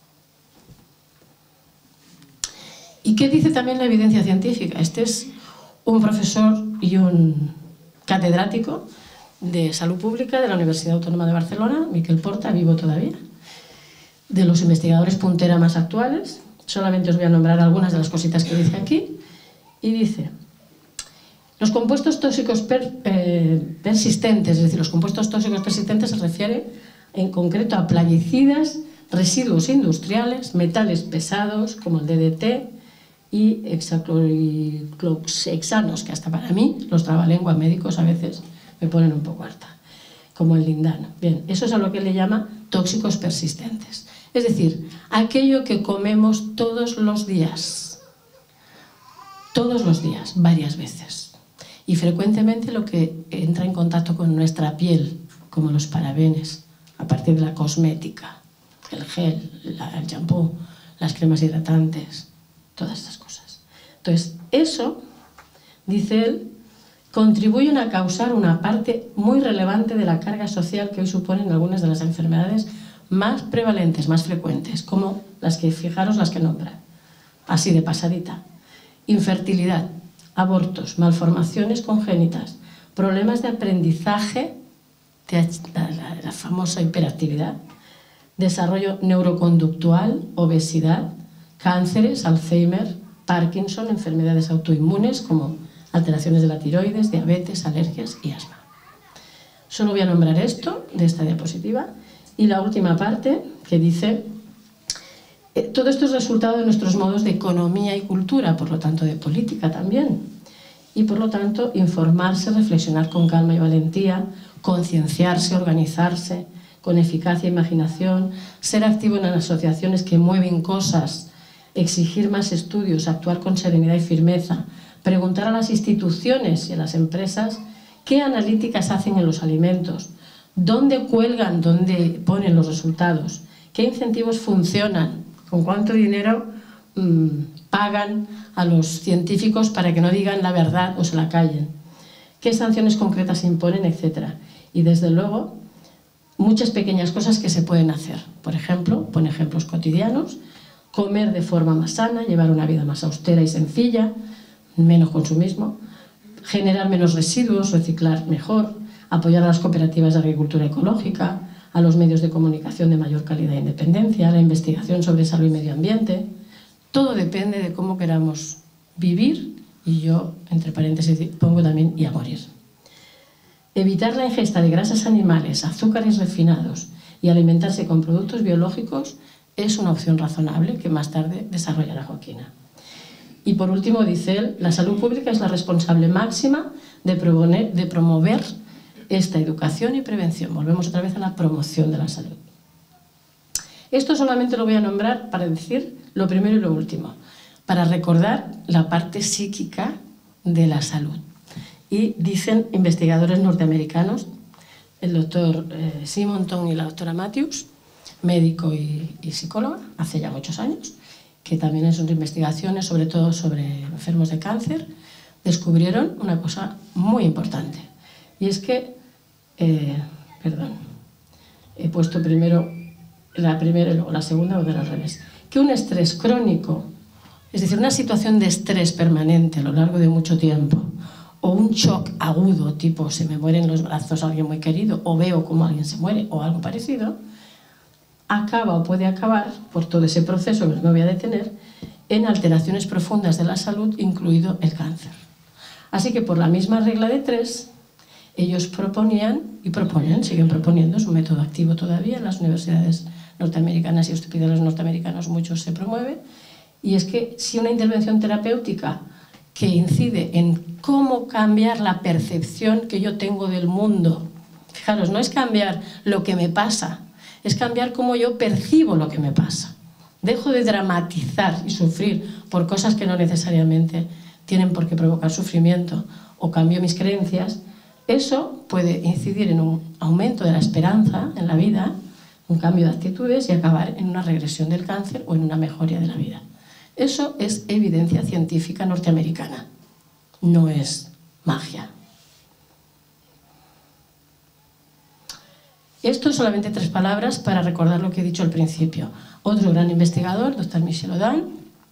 ¿Y qué dice también la evidencia científica? Este es un profesor y un catedrático de Salud Pública de la Universidad Autónoma de Barcelona, Miquel Porta, vivo todavía, de los investigadores puntera más actuales. Solamente os voy a nombrar algunas de las cositas que dice aquí. Y dice, los compuestos tóxicos persistentes, es decir, los compuestos tóxicos persistentes se refiere en concreto a plaguicidas, residuos industriales, metales pesados como el DDT, y hexaclorohexanos, que hasta para mí, los trabalenguas médicos a veces me ponen un poco harta, como el lindano. Bien, eso es a lo que le llama tóxicos persistentes. Es decir, aquello que comemos todos los días, varias veces. Y frecuentemente lo que entra en contacto con nuestra piel, como los parabenes, a partir de la cosmética, el gel, el champú, las cremas hidratantes, todas estas cosas. Entonces, eso, dice él, contribuyen a causar una parte muy relevante de la carga social que hoy suponen algunas de las enfermedades más prevalentes, más frecuentes, como las que, fijaros, las que nombra, así de pasadita. Infertilidad, abortos, malformaciones congénitas, problemas de aprendizaje, la famosa hiperactividad, desarrollo neuroconductual, obesidad, cánceres, Alzheimer, Parkinson, enfermedades autoinmunes como alteraciones de la tiroides, diabetes, alergias y asma. Solo voy a nombrar esto de esta diapositiva y la última parte que dice todo esto es resultado de nuestros modos de economía y cultura, por lo tanto de política también, y por lo tanto informarse, reflexionar con calma y valentía, concienciarse, organizarse con eficacia e imaginación, ser activo en las asociaciones que mueven cosas, exigir más estudios, actuar con serenidad y firmeza, preguntar a las instituciones y a las empresas qué analíticas hacen en los alimentos, dónde cuelgan, dónde ponen los resultados, qué incentivos funcionan, con cuánto dinero pagan a los científicos para que no digan la verdad o se la callen, qué sanciones concretas se imponen, etc. Y desde luego, muchas pequeñas cosas que se pueden hacer. Por ejemplo, pone ejemplos cotidianos, comer de forma más sana, llevar una vida más austera y sencilla, menos consumismo, generar menos residuos, reciclar mejor, apoyar a las cooperativas de agricultura ecológica, a los medios de comunicación de mayor calidad e independencia, a la investigación sobre salud y medio ambiente. Todo depende de cómo queramos vivir y yo, entre paréntesis, pongo también y a morir. Evitar la ingesta de grasas animales, azúcares refinados y alimentarse con productos biológicos es una opción razonable que más tarde desarrollará Joaquina. Y por último, dice él, la salud pública es la responsable máxima de promover esta educación y prevención. Volvemos otra vez a la promoción de la salud. Esto solamente lo voy a nombrar para decir lo primero y lo último, para recordar la parte psíquica de la salud. Y dicen investigadores norteamericanos, el doctor Simonton y la doctora Matthews, médico y psicóloga, hace ya muchos años, que también en sus investigaciones, sobre todo sobre enfermos de cáncer, descubrieron una cosa muy importante. Y es que, he puesto primero la primera y luego la segunda, o al revés. Que un estrés crónico, es decir, una situación de estrés permanente a lo largo de mucho tiempo, o un shock agudo, tipo se me muere en los brazos alguien muy querido, o veo como alguien se muere, o algo parecido, acaba o puede acabar, por todo ese proceso que no voy a detener, en alteraciones profundas de la salud, incluido el cáncer. Así que por la misma regla de 3, ellos proponían y proponen, siguen proponiendo, es un método activo todavía en las universidades norteamericanas y hospitales norteamericanos, muchos se promueve, y es que si una intervención terapéutica que incide en cómo cambiar la percepción que yo tengo del mundo, fijaros, no es cambiar lo que me pasa, es cambiar cómo yo percibo lo que me pasa. Dejo de dramatizar y sufrir por cosas que no necesariamente tienen por qué provocar sufrimiento, o cambio mis creencias. Eso puede incidir en un aumento de la esperanza en la vida, un cambio de actitudes y acabar en una regresión del cáncer o en una mejoría de la vida. Eso es evidencia científica norteamericana, no es magia. Esto es solamente 3 palabras para recordar lo que he dicho al principio. Otro gran investigador, Dr. Michel Audin,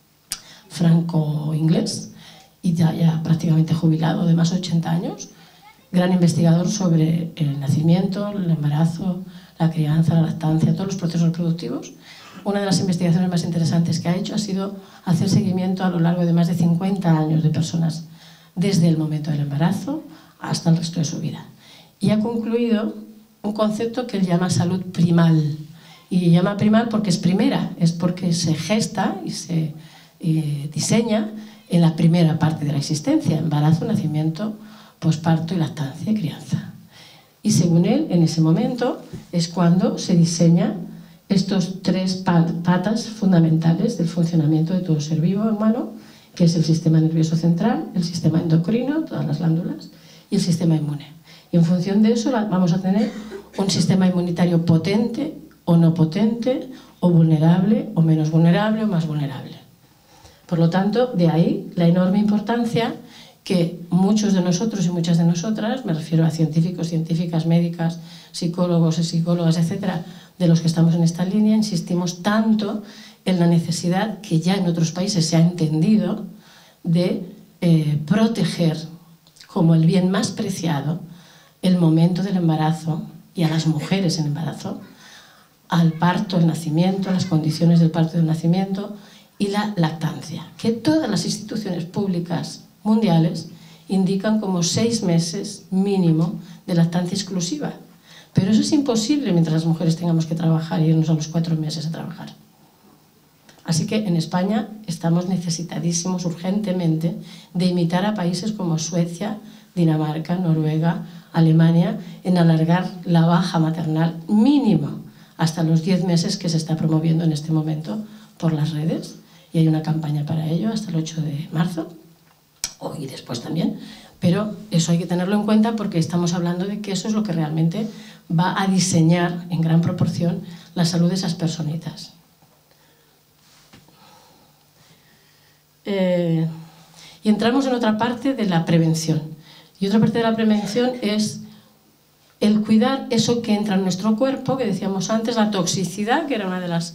franco-inglés, y ya prácticamente jubilado, de más de 80 años, gran investigador sobre el nacimiento, el embarazo, la crianza, la lactancia, todos los procesos reproductivos. Una de las investigaciones más interesantes que ha hecho ha sido hacer seguimiento a lo largo de más de 50 años de personas, desde el momento del embarazo hasta el resto de su vida. Y ha concluido un concepto que él llama salud primal. Y llama primal porque es primera, es porque se gesta y se diseña en la primera parte de la existencia: embarazo, nacimiento, posparto y lactancia y crianza. Y según él, en ese momento es cuando se diseña estos 3 patas fundamentales del funcionamiento de todo ser vivo humano, que es el sistema nervioso central, el sistema endocrino, todas las glándulas, y el sistema inmune. Y en función de eso vamos a tener un sistema inmunitario potente o no potente, o vulnerable o menos vulnerable o más vulnerable. Por lo tanto, de ahí la enorme importancia que muchos de nosotros y muchas de nosotras, me refiero a científicos, científicas, médicas, psicólogos y psicólogas, etcétera, de los que estamos en esta línea, insistimos tanto en la necesidad, que ya en otros países se ha entendido, de proteger como el bien más preciado el momento del embarazo, y a las mujeres en embarazo, al parto, el nacimiento, las condiciones del parto y del nacimiento y la lactancia, que todas las instituciones públicas mundiales indican como 6 meses mínimo de lactancia exclusiva. Pero eso es imposible mientras las mujeres tengamos que trabajar y irnos a los 4 meses a trabajar. Así que en España estamos necesitadísimos urgentemente de imitar a países como Suecia, Dinamarca, Noruega, Alemania, en alargar la baja maternal mínimo hasta los 10 meses que se está promoviendo en este momento por las redes, y hay una campaña para ello hasta el 8 de marzo, y después también, pero eso hay que tenerlo en cuenta porque estamos hablando de que eso es lo que realmente va a diseñar en gran proporción la salud de esas personitas. Y entramos en otra parte de la prevención. Y otra parte de la prevención es el cuidar eso que entra en nuestro cuerpo, que decíamos antes, la toxicidad, que era una de las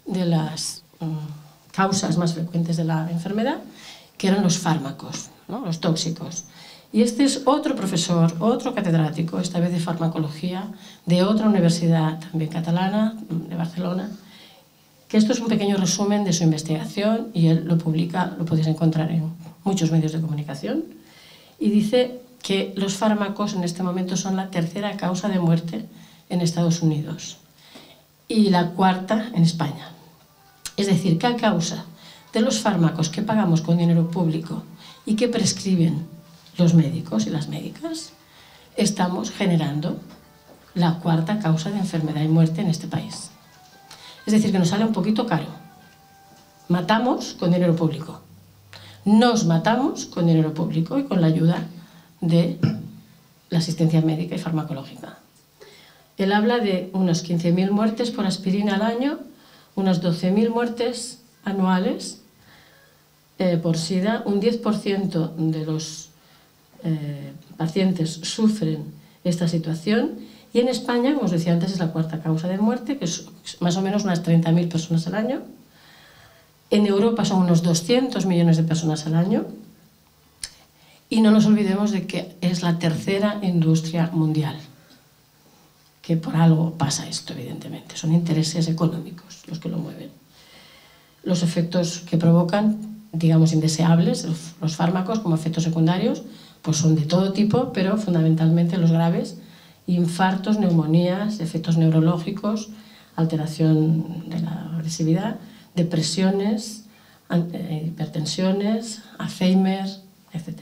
causas más frecuentes de la enfermedad, que eran los fármacos, ¿no? Los tóxicos. Y este es otro profesor, otro catedrático, esta vez de farmacología, de otra universidad también catalana, de Barcelona, que esto es un pequeño resumen de su investigación, y él lo publica, lo podéis encontrar en muchos medios de comunicación, y dice que los fármacos en este momento son la 3ª causa de muerte en Estados Unidos y la 4ª en España. Es decir, que a causa de los fármacos que pagamos con dinero público y que prescriben los médicos y las médicas, estamos generando la 4ª causa de enfermedad y muerte en este país. Es decir, que nos sale un poquito caro. Matamos con dinero público. Nos matamos con dinero público y con la ayuda de la asistencia médica y farmacológica. Él habla de unos 15.000 muertes por aspirina al año, unas 12.000 muertes anuales por SIDA, un 10% de los pacientes sufren esta situación, Y en España, como os decía antes, es la cuarta causa de muerte, que es más o menos unas 30.000 personas al año. En Europa son unos 200 millones de personas al año. Y no nos olvidemos de que es la tercera industria mundial, que por algo pasa esto, evidentemente. Son intereses económicos los que lo mueven. Los efectos que provocan, digamos, indeseables, los fármacos como efectos secundarios, pues son de todo tipo, pero fundamentalmente los graves: infartos, neumonías, efectos neurológicos, alteración de la agresividad, depresiones, hipertensiones, Alzheimer, etc.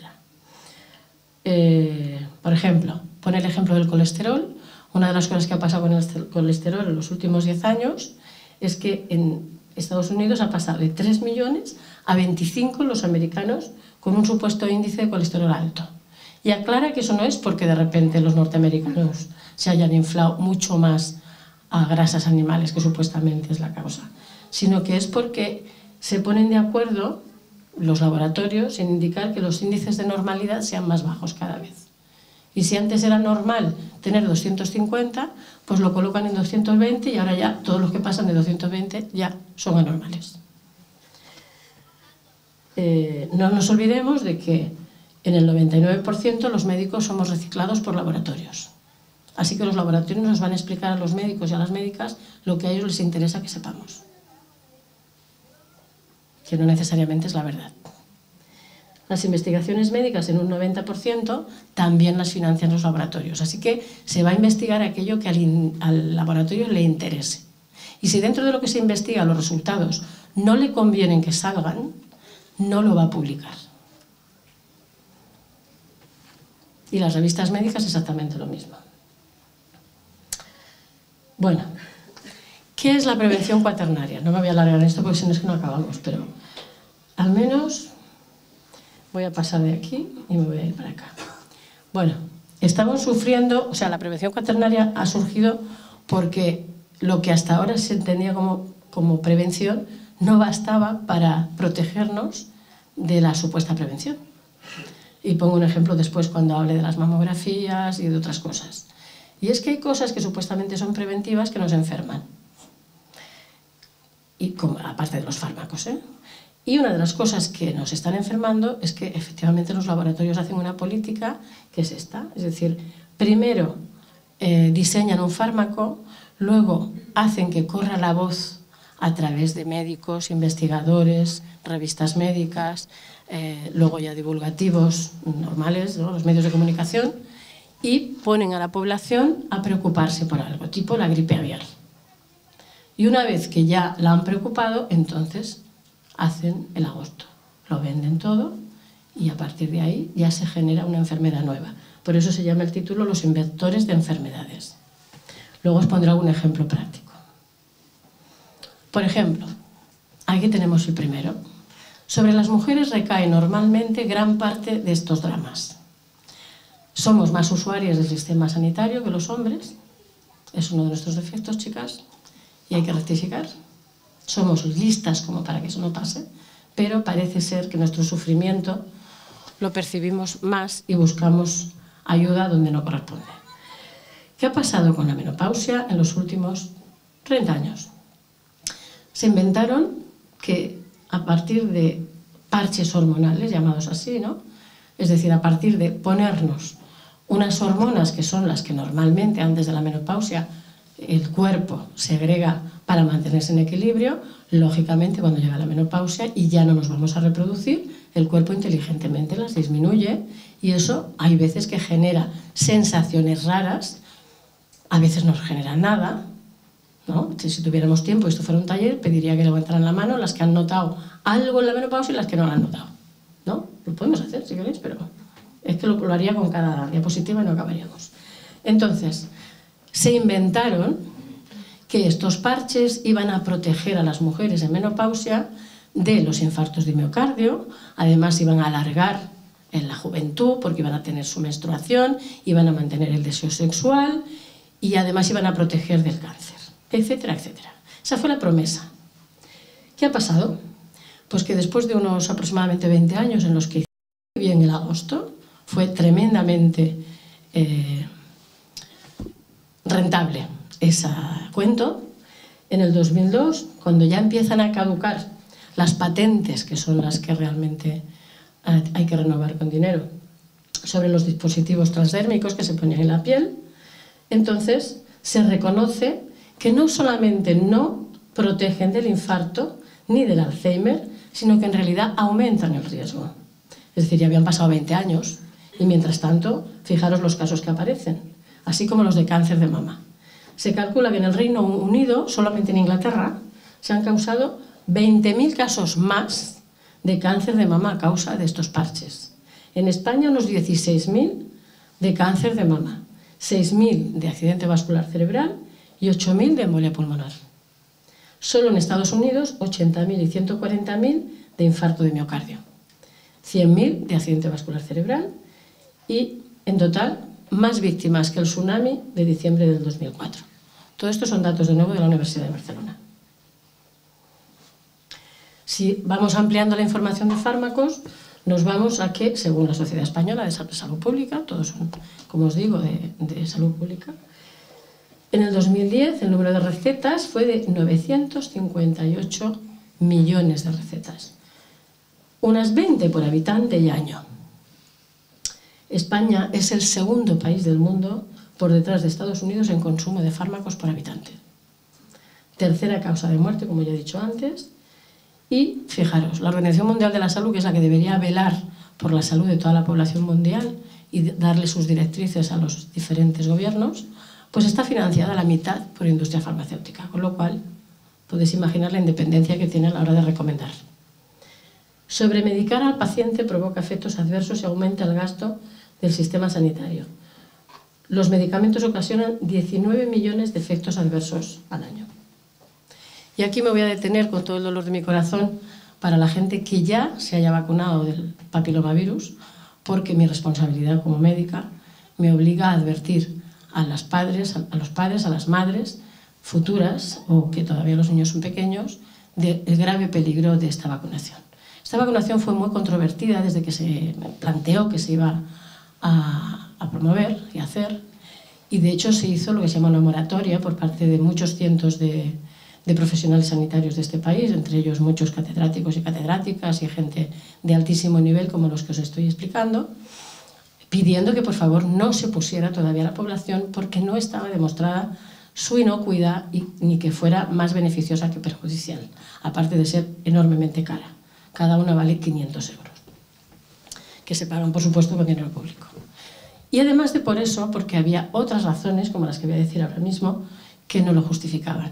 Por ejemplo, pone el ejemplo del colesterol. Una de las cosas que ha pasado con el colesterol en los últimos 10 años es que en Estados Unidos ha pasado de 3 millones a 25 los americanos con un supuesto índice de colesterol alto. Y aclara que eso no es porque de repente los norteamericanos se hayan inflado mucho más a grasas animales, que supuestamente es la causa, sino que es porque se ponen de acuerdo los laboratorios en indicar que los índices de normalidad sean más bajos cada vez. Y si antes era normal tener 250, pues lo colocan en 220 y ahora ya todos los que pasan de 220 ya son anormales. No nos olvidemos de que en el 99% los médicos somos reciclados por laboratorios. Así que los laboratorios nos van a explicar a los médicos y a las médicas lo que a ellos les interesa que sepamos, que no necesariamente es la verdad. Las investigaciones médicas en un 90% también las financian los laboratorios, así que se va a investigar aquello que al laboratorio le interese. Y si dentro de lo que se investiga los resultados no le convienen que salgan, no lo va a publicar. Y las revistas médicas exactamente lo mismo. Bueno, ¿qué es la prevención cuaternaria? No me voy a alargar en esto porque si no es que no acabamos, pero al menos voy a pasar de aquí y me voy a ir para acá. Bueno, estamos sufriendo, o sea, la prevención cuaternaria ha surgido porque lo que hasta ahora se entendía como prevención no bastaba para protegernos de la supuesta prevención. Y pongo un ejemplo después cuando hable de las mamografías y de otras cosas. Y es que hay cosas que supuestamente son preventivas que nos enferman. Y aparte de los fármacos, ¿eh? Y una de las cosas que nos están enfermando es que efectivamente los laboratorios hacen una política que es esta. Es decir, primero diseñan un fármaco, luego hacen que corra la voz a través de médicos, investigadores, revistas médicas, luego ya divulgativos normales, ¿no?, los medios de comunicación, y ponen a la población a preocuparse por algo, tipo la gripe aviar. Y una vez que ya la han preocupado, entonces hacen el agosto, lo venden todo y a partir de ahí ya se genera una enfermedad nueva. Por eso se llama el título Los inventores de enfermedades. Luego os pondré algún ejemplo práctico. Por ejemplo, aquí tenemos el primero. Sobre las mujeres recae normalmente gran parte de estos dramas. Somos más usuarias del sistema sanitario que los hombres. Es uno de nuestros defectos, chicas, y hay que rectificar. Somos listas como para que eso no pase, pero parece ser que nuestro sufrimiento lo percibimos más y buscamos ayuda donde no corresponde. ¿Qué ha pasado con la menopausia en los últimos 30 años? Se inventaron que a partir de parches hormonales, llamados así, ¿no?, es decir, a partir de ponernos unas hormonas que son las que normalmente antes de la menopausia el cuerpo segrega para mantenerse en equilibrio, lógicamente cuando llega la menopausia y ya no nos vamos a reproducir, el cuerpo inteligentemente las disminuye y eso hay veces que genera sensaciones raras, a veces no genera nada, ¿no? Si tuviéramos tiempo y esto fuera un taller, pediría que levantaran la mano las que han notado algo en la menopausia y las que no lo han notado, ¿no? Lo podemos hacer si queréis, pero es que lo haría con cada diapositiva y no acabaríamos. Entonces, se inventaron que estos parches iban a proteger a las mujeres en menopausia de los infartos de miocardio, además iban a alargar en la juventud porque iban a tener su menstruación, iban a mantener el deseo sexual y además iban a proteger del cáncer, etcétera, etcétera. Esa fue la promesa. ¿Qué ha pasado? Pues que después de unos aproximadamente 20 años en los que hicieron muy bien el agosto, fue tremendamente rentable ese cuento. En el 2002, cuando ya empiezan a caducar las patentes, que son las que realmente hay que renovar con dinero, sobre los dispositivos transdérmicos que se ponían en la piel, entonces se reconoce que no solamente no protegen del infarto ni del Alzheimer, sino que en realidad aumentan el riesgo. Es decir, ya habían pasado 20 años y mientras tanto, fijaros los casos que aparecen, así como los de cáncer de mama. Se calcula que en el Reino Unido, solamente en Inglaterra, se han causado 20.000 casos más de cáncer de mama a causa de estos parches. En España unos 16.000 de cáncer de mama, 6.000 de accidente vascular cerebral y 8.000 de embolia pulmonar. Solo en Estados Unidos 80.000 y 140.000 de infarto de miocardio, 100.000 de accidente vascular cerebral y, en total, más víctimas que el tsunami de diciembre del 2004. Todo esto son datos de nuevo de la Universidad de Barcelona. Si vamos ampliando la información de fármacos, nos vamos a que, según la Sociedad Española de Salud Pública, todos son, como os digo, de salud pública, en el 2010 el número de recetas fue de 958 millones de recetas, unas 20 por habitante y año. España es el segundo país del mundo por detrás de Estados Unidos en consumo de fármacos por habitante. Tercera causa de muerte, como ya he dicho antes. Y fijaros, la Organización Mundial de la Salud, que es la que debería velar por la salud de toda la población mundial y darle sus directrices a los diferentes gobiernos, pues está financiada a la mitad por industria farmacéutica, con lo cual podéis imaginar la independencia que tiene a la hora de recomendar. Sobremedicar al paciente provoca efectos adversos y aumenta el gasto del sistema sanitario. Los medicamentos ocasionan 19 millones de efectos adversos al año. Y aquí me voy a detener con todo el dolor de mi corazón para la gente que ya se haya vacunado del papilomavirus, porque mi responsabilidad como médica me obliga a advertir a los padres, a las madres futuras, o que todavía los niños son pequeños, del grave peligro de esta vacunación. Esta vacunación fue muy controvertida desde que se planteó que se iba a promover y hacer, y de hecho se hizo lo que se llama una moratoria por parte de muchos cientos de profesionales sanitarios de este país, entre ellos muchos catedráticos y catedráticas y gente de altísimo nivel como los que os estoy explicando, pidiendo que por favor no se pusiera todavía a la población porque no estaba demostrada su inocuidad ni que fuera más beneficiosa que perjudicial, aparte de ser enormemente cara. Cada una vale 500 euros, que se pagan por supuesto con dinero público. Y además de por eso, porque había otras razones, como las que voy a decir ahora mismo, que no lo justificaban.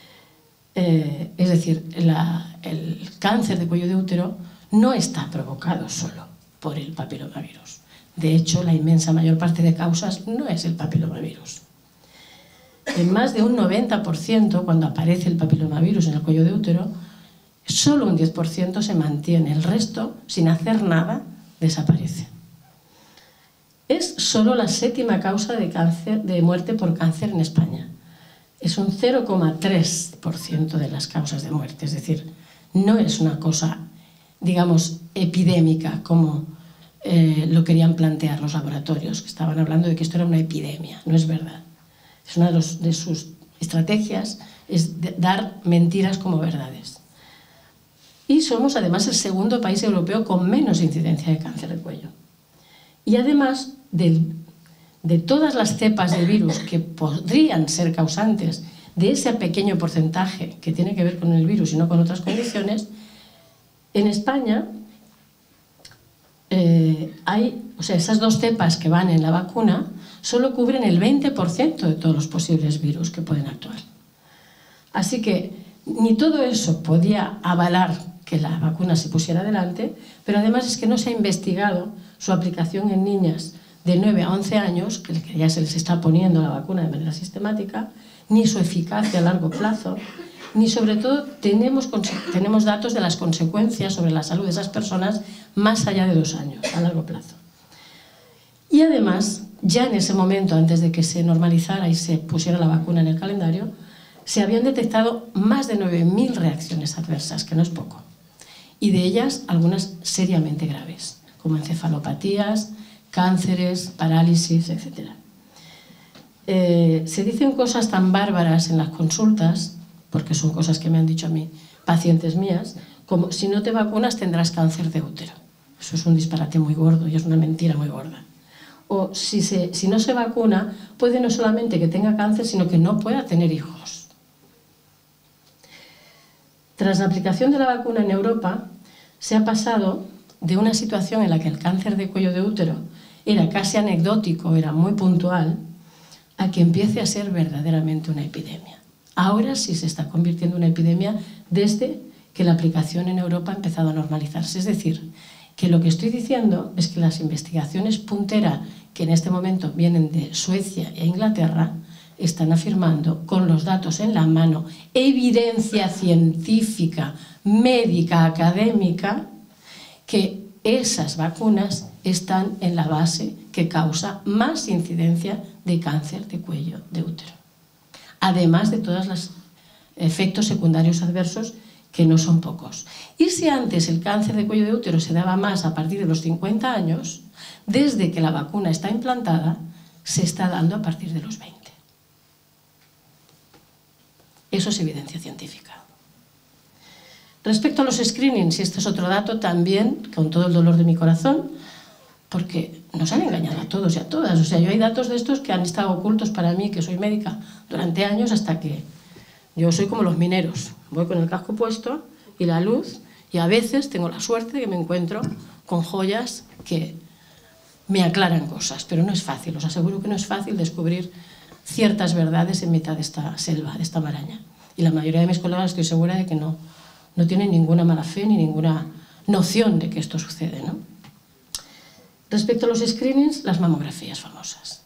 Es decir, el cáncer de cuello de útero no está provocado solo por el papilomavirus. De hecho, la inmensa mayor parte de causas no es el papilomavirus. En más de un 90%, cuando aparece el papilomavirus en el cuello de útero, solo un 10% se mantiene, el resto, sin hacer nada, desaparece. Es solo la 7ª causa de muerte por cáncer en España. Es un 0,3% de las causas de muerte, es decir, no es una cosa, digamos, epidémica como lo querían plantear los laboratorios, que estaban hablando de que esto era una epidemia. No es verdad. Es una de sus estrategias, es dar mentiras como verdades. Y somos además el segundo país europeo con menos incidencia de cáncer de cuello. Y además de todas las cepas de virus que podrían ser causantes de ese pequeño porcentaje que tiene que ver con el virus y no con otras condiciones, en España esas 2 cepas que van en la vacuna solo cubren el 20% de todos los posibles virus que pueden actuar. Así que ni todo eso podía avalar que la vacuna se pusiera adelante, pero además es que no se ha investigado su aplicación en niñas de 9 a 11 años, que ya se les está poniendo la vacuna de manera sistemática, ni su eficacia a largo plazo, ni sobre todo tenemos datos de las consecuencias sobre la salud de esas personas más allá de 2 años, a largo plazo. Y además, ya en ese momento, antes de que se normalizara y se pusiera la vacuna en el calendario, se habían detectado más de 9.000 reacciones adversas, que no es poco, y de ellas algunas seriamente graves, como encefalopatías, cánceres, parálisis, etc. Se dicen cosas tan bárbaras en las consultas, porque son cosas que me han dicho a mí pacientes mías, como si no te vacunas tendrás cáncer de útero. Eso es un disparate muy gordo y es una mentira muy gorda. O si no se vacuna, puede no solamente que tenga cáncer, sino que no pueda tener hijos. Tras la aplicación de la vacuna en Europa, se ha pasado de una situación en la que el cáncer de cuello de útero era casi anecdótico, era muy puntual, a que empiece a ser verdaderamente una epidemia. Ahora sí se está convirtiendo en una epidemia desde que la aplicación en Europa ha empezado a normalizarse. Es decir, que lo que estoy diciendo es que las investigaciones punteras que en este momento vienen de Suecia e Inglaterra están afirmando, con los datos en la mano, evidencia científica, médica, académica, que esas vacunas están en la base que causa más incidencia de cáncer de cuello de útero. Además de todos los efectos secundarios adversos, que no son pocos. Y si antes el cáncer de cuello de útero se daba más a partir de los 50 años, desde que la vacuna está implantada, se está dando a partir de los 20. Eso es evidencia científica. Respecto a los screenings, y este es otro dato también, con todo el dolor de mi corazón, porque nos han engañado a todos y a todas. O sea, yo hay datos de estos que han estado ocultos para mí, que soy médica, durante años, hasta que yo soy como los mineros. Voy con el casco puesto y la luz, y a veces tengo la suerte de que me encuentro con joyas que me aclaran cosas, pero no es fácil, os aseguro que no es fácil descubrir ciertas verdades en mitad de esta selva, de esta maraña. Y la mayoría de mis colegas estoy segura de que no tienen ninguna mala fe ni ninguna noción de que esto sucede, ¿no? Respecto a los screenings, las mamografías famosas.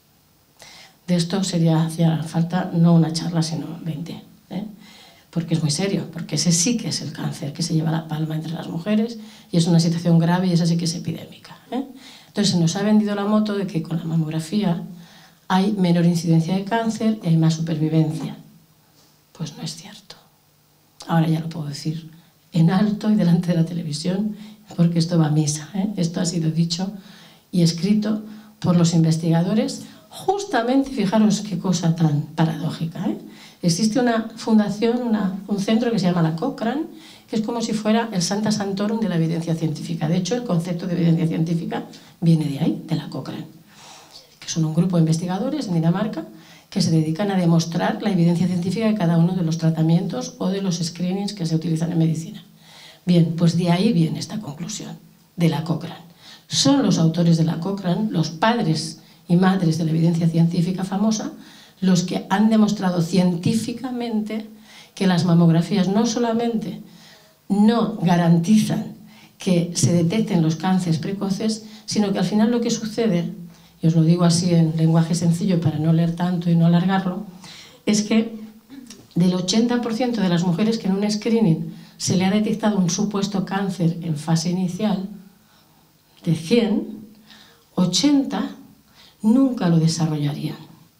De esto hacía falta no una charla, sino 20, porque es muy serio, porque ese sí que es el cáncer que se lleva la palma entre las mujeres y es una situación grave y esa sí que es epidémica. Entonces se nos ha vendido la moto de que con la mamografía hay menor incidencia de cáncer y hay más supervivencia. Pues no es cierto. Ahora ya lo puedo decir en alto y delante de la televisión, porque esto va a misa. Esto ha sido dicho y escrito por los investigadores, justamente, fijaros qué cosa tan paradójica. Existe una fundación, un centro que se llama la Cochrane, que es como si fuera el Sancta Sanctorum de la evidencia científica. De hecho, el concepto de evidencia científica viene de ahí, de la Cochrane, que son un grupo de investigadores en Dinamarca que se dedican a demostrar la evidencia científica de cada uno de los tratamientos o de los screenings que se utilizan en medicina. Bien, pues de ahí viene esta conclusión, de la Cochrane. Son los autores de la Cochrane, los padres y madres de la evidencia científica famosa, los que han demostrado científicamente que las mamografías no solamente no garantizan que se detecten los cánceres precoces, sino que al final lo que sucede, y os lo digo así en lenguaje sencillo para no leer tanto y no alargarlo, es que del 80% de las mujeres que en un screening se le ha detectado un supuesto cáncer en fase inicial, de 100, 80 nunca lo desarrollarían.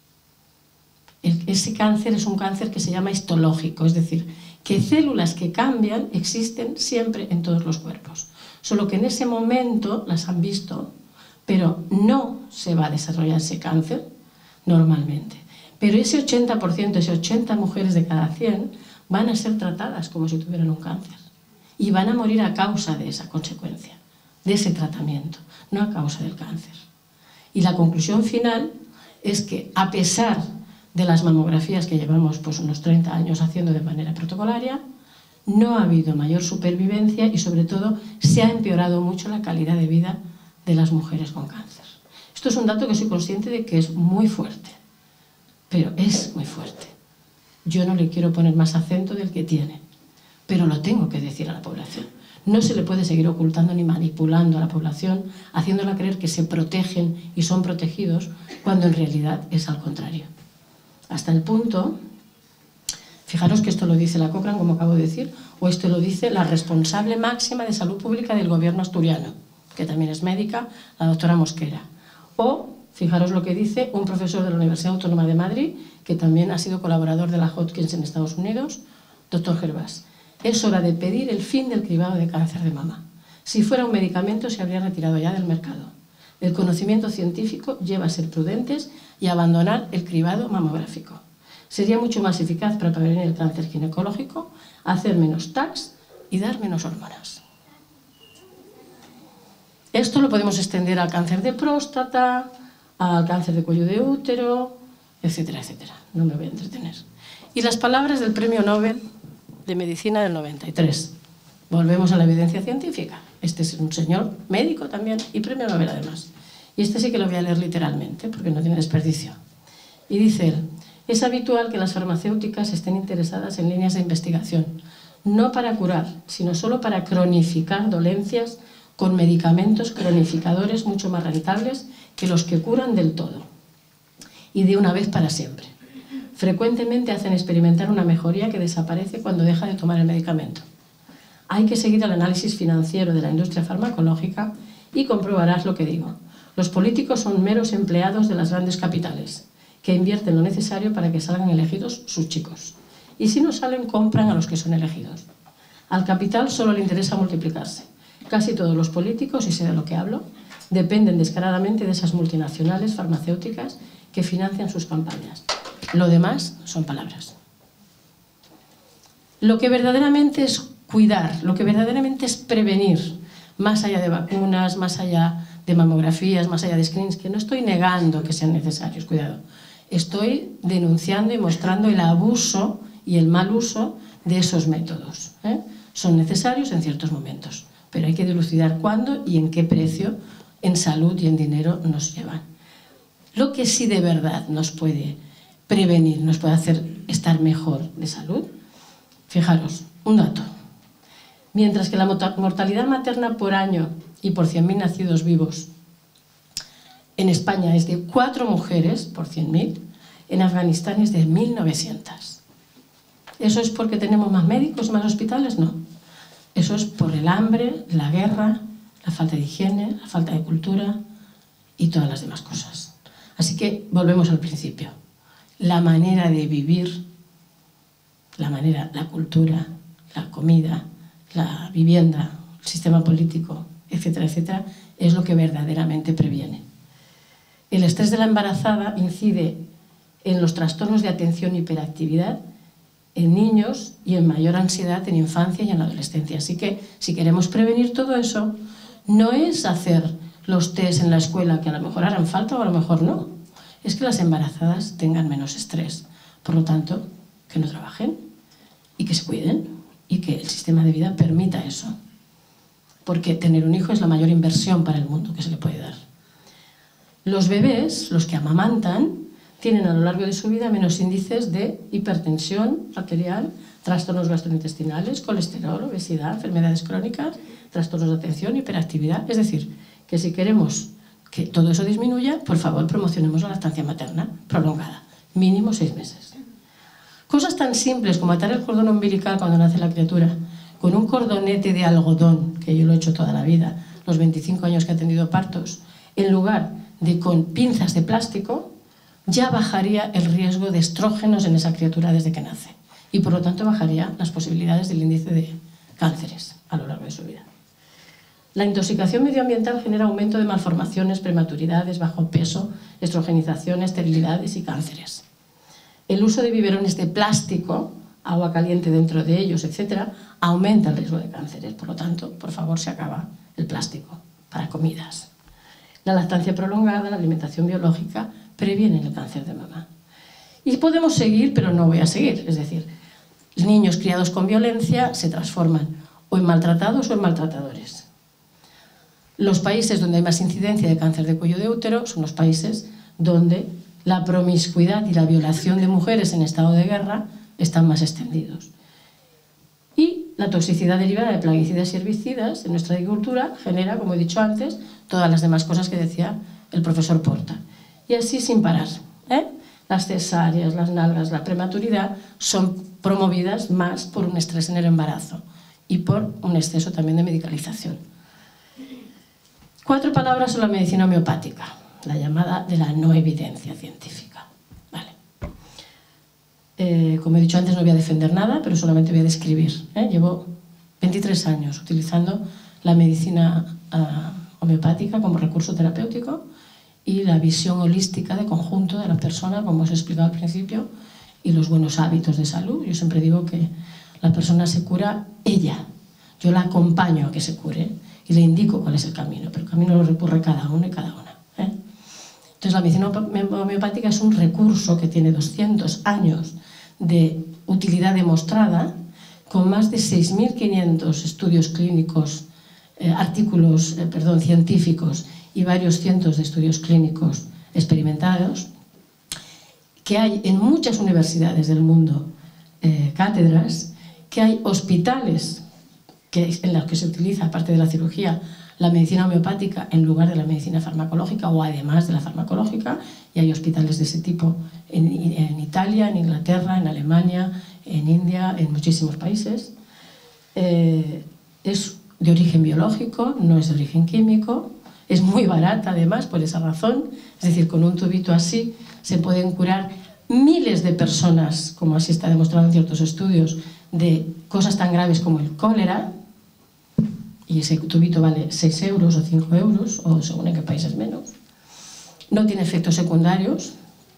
Ese cáncer es un cáncer que se llama histológico, es decir, que células que cambian existen siempre en todos los cuerpos. Solo que en ese momento las han visto, pero no se va a desarrollar ese cáncer normalmente. Pero ese 80%, ese 80 mujeres de cada 100, van a ser tratadas como si tuvieran un cáncer. Y van a morir a causa de esa consecuencia, de ese tratamiento, no a causa del cáncer. Y la conclusión final es que, a pesar de las mamografías que llevamos pues, unos 30 años haciendo de manera protocolaria, no ha habido mayor supervivencia y, sobre todo, se ha empeorado mucho la calidad de vida de las mujeres con cáncer. Esto es un dato que soy consciente de que es muy fuerte, pero es muy fuerte. Yo no le quiero poner más acento del que tiene, pero lo tengo que decir a la población. No se le puede seguir ocultando ni manipulando a la población, haciéndola creer que se protegen y son protegidos, cuando en realidad es al contrario. Hasta el punto, fijaros que esto lo dice la Cochrane, como acabo de decir, o esto lo dice la responsable máxima de salud pública del gobierno asturiano, que también es médica, la doctora Mosquera. O, fijaros lo que dice un profesor de la Universidad Autónoma de Madrid, que también ha sido colaborador de la Hopkins en Estados Unidos, doctor Gervás. Es hora de pedir el fin del cribado de cáncer de mama. Si fuera un medicamento se habría retirado ya del mercado. El conocimiento científico lleva a ser prudentes y a abandonar el cribado mamográfico. Sería mucho más eficaz para prevenir el cáncer ginecológico hacer menos TACs y dar menos hormonas. Esto lo podemos extender al cáncer de próstata, al cáncer de cuello de útero, etcétera, etcétera. No me voy a entretener. Y las palabras del Premio Nobel de Medicina del 93. Volvemos a la evidencia científica. Este es un señor médico también y Premio Nobel además. Y este sí que lo voy a leer literalmente porque no tiene desperdicio. Y dice él: es habitual que las farmacéuticas estén interesadas en líneas de investigación, no para curar, sino solo para cronificar dolencias con medicamentos cronificadores mucho más rentables que los que curan del todo y de una vez para siempre. Frecuentemente hacen experimentar una mejoría que desaparece cuando deja de tomar el medicamento. Hay que seguir el análisis financiero de la industria farmacológica y comprobarás lo que digo. Los políticos son meros empleados de las grandes capitales, que invierten lo necesario para que salgan elegidos sus chicos. Y si no salen, compran a los que son elegidos. Al capital solo le interesa multiplicarse. Casi todos los políticos, y sé de lo que hablo, dependen descaradamente de esas multinacionales farmacéuticas que financian sus campañas. Lo demás son palabras. Lo que verdaderamente es cuidar, lo que verdaderamente es prevenir, más allá de vacunas, más allá de mamografías, más allá de screenings, que no estoy negando que sean necesarios, cuidado. Estoy denunciando y mostrando el abuso y el mal uso de esos métodos. Son necesarios en ciertos momentos, pero hay que dilucidar cuándo y en qué precio, en salud y en dinero, nos llevan. Lo que sí de verdad nos puede prevenir, nos puede hacer estar mejor de salud, fijaros, un dato. Mientras que la mortalidad materna por año y por 100.000 nacidos vivos en España es de 4 mujeres por 100.000, en Afganistán es de 1.900. ¿Eso es porque tenemos más médicos, más hospitales? No. Eso es por el hambre, la guerra, la falta de higiene, la falta de cultura y todas las demás cosas. Así que volvemos al principio. La manera de vivir, la cultura, la comida, la vivienda, el sistema político, etcétera, etcétera, es lo que verdaderamente previene. El estrés de la embarazada incide en los trastornos de atención y hiperactividad en niños y en mayor ansiedad en infancia y en la adolescencia. Así que si queremos prevenir todo eso, no es hacer los test en la escuela que a lo mejor harán falta o a lo mejor no. Es que las embarazadas tengan menos estrés. Por lo tanto, que no trabajen y que se cuiden y que el sistema de vida permita eso. Porque tener un hijo es la mayor inversión para el mundo que se le puede dar. Los bebés, los que amamantan, tienen a lo largo de su vida menos índices de hipertensión arterial, trastornos gastrointestinales, colesterol, obesidad, enfermedades crónicas, trastornos de atención, hiperactividad. Es decir, que si queremos que todo eso disminuya, por favor promocionemos la lactancia materna prolongada, mínimo 6 meses. Cosas tan simples como atar el cordón umbilical cuando nace la criatura con un cordonete de algodón, que yo lo he hecho toda la vida, los 25 años que he atendido partos, en lugar de con pinzas de plástico, ya bajaría el riesgo de estrógenos en esa criatura desde que nace y por lo tanto bajaría las posibilidades del índice de cánceres a lo largo de su vida. La intoxicación medioambiental genera aumento de malformaciones, prematuridades, bajo peso, estrogenización, esterilidades y cánceres. El uso de biberones de plástico, agua caliente dentro de ellos, etc., aumenta el riesgo de cánceres. Por lo tanto, por favor, se acaba el plástico para comidas. La lactancia prolongada, la alimentación biológica, previenen el cáncer de mama. Y podemos seguir, pero no voy a seguir. Es decir, niños criados con violencia se transforman o en maltratados o en maltratadores. Los países donde hay más incidencia de cáncer de cuello de útero son los países donde la promiscuidad y la violación de mujeres en estado de guerra están más extendidos. Y la toxicidad derivada de plaguicidas y herbicidas en nuestra agricultura genera, como he dicho antes, todas las demás cosas que decía el profesor Porta. Y así sin parar. Las cesáreas, las nalgas, la prematuridad son promovidas más por un estrés en el embarazo y por un exceso también de medicalización. 4 palabras sobre la medicina homeopática, la llamada de la no evidencia científica. Vale. Como he dicho antes, no voy a defender nada, pero solamente voy a describir. Llevo 23 años utilizando la medicina homeopática como recurso terapéutico y la visión holística de conjunto de la persona, como os he explicado al principio, y los buenos hábitos de salud. Yo siempre digo que la persona se cura ella. Yo la acompaño a que se cure y le indico cuál es el camino, pero el camino lo recurre cada uno y cada una. Entonces la medicina homeopática es un recurso que tiene 200 años de utilidad demostrada, con más de 6.500 estudios clínicos, artículos científicos y varios cientos de estudios clínicos experimentados, que hay en muchas universidades del mundo cátedras, que hay hospitales en los que se utiliza, aparte de la cirugía, la medicina homeopática en lugar de la medicina farmacológica o además de la farmacológica, y hay hospitales de ese tipo en Italia, en Inglaterra, en Alemania, en India, en muchísimos países. Es de origen biológico, no es de origen químico, es muy barata además por esa razón, es decir, con un tubito así se pueden curar miles de personas, como así está demostrado en ciertos estudios, de cosas tan graves como el cólera, y ese tubito vale 6 euros o 5 euros, o según en qué países menos. No tiene efectos secundarios.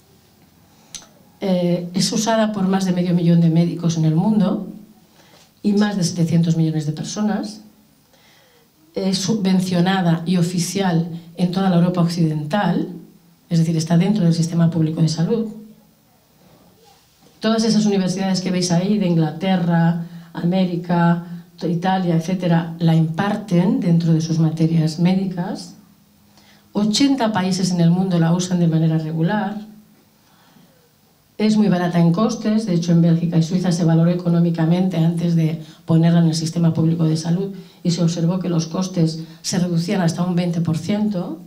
Es usada por más de 500 000 de médicos en el mundo y más de 700 millones de personas. Es subvencionada y oficial en toda la Europa occidental, es decir, está dentro del sistema público de salud. Todas esas universidades que veis ahí, de Inglaterra, América, Italia, etcétera, la imparten dentro de sus materias médicas. 80 países en el mundo la usan de manera regular. Es muy barata en costes, de hecho en Bélgica y Suiza se valoró económicamente antes de ponerla en el sistema público de salud y se observó que los costes se reducían hasta un 20%.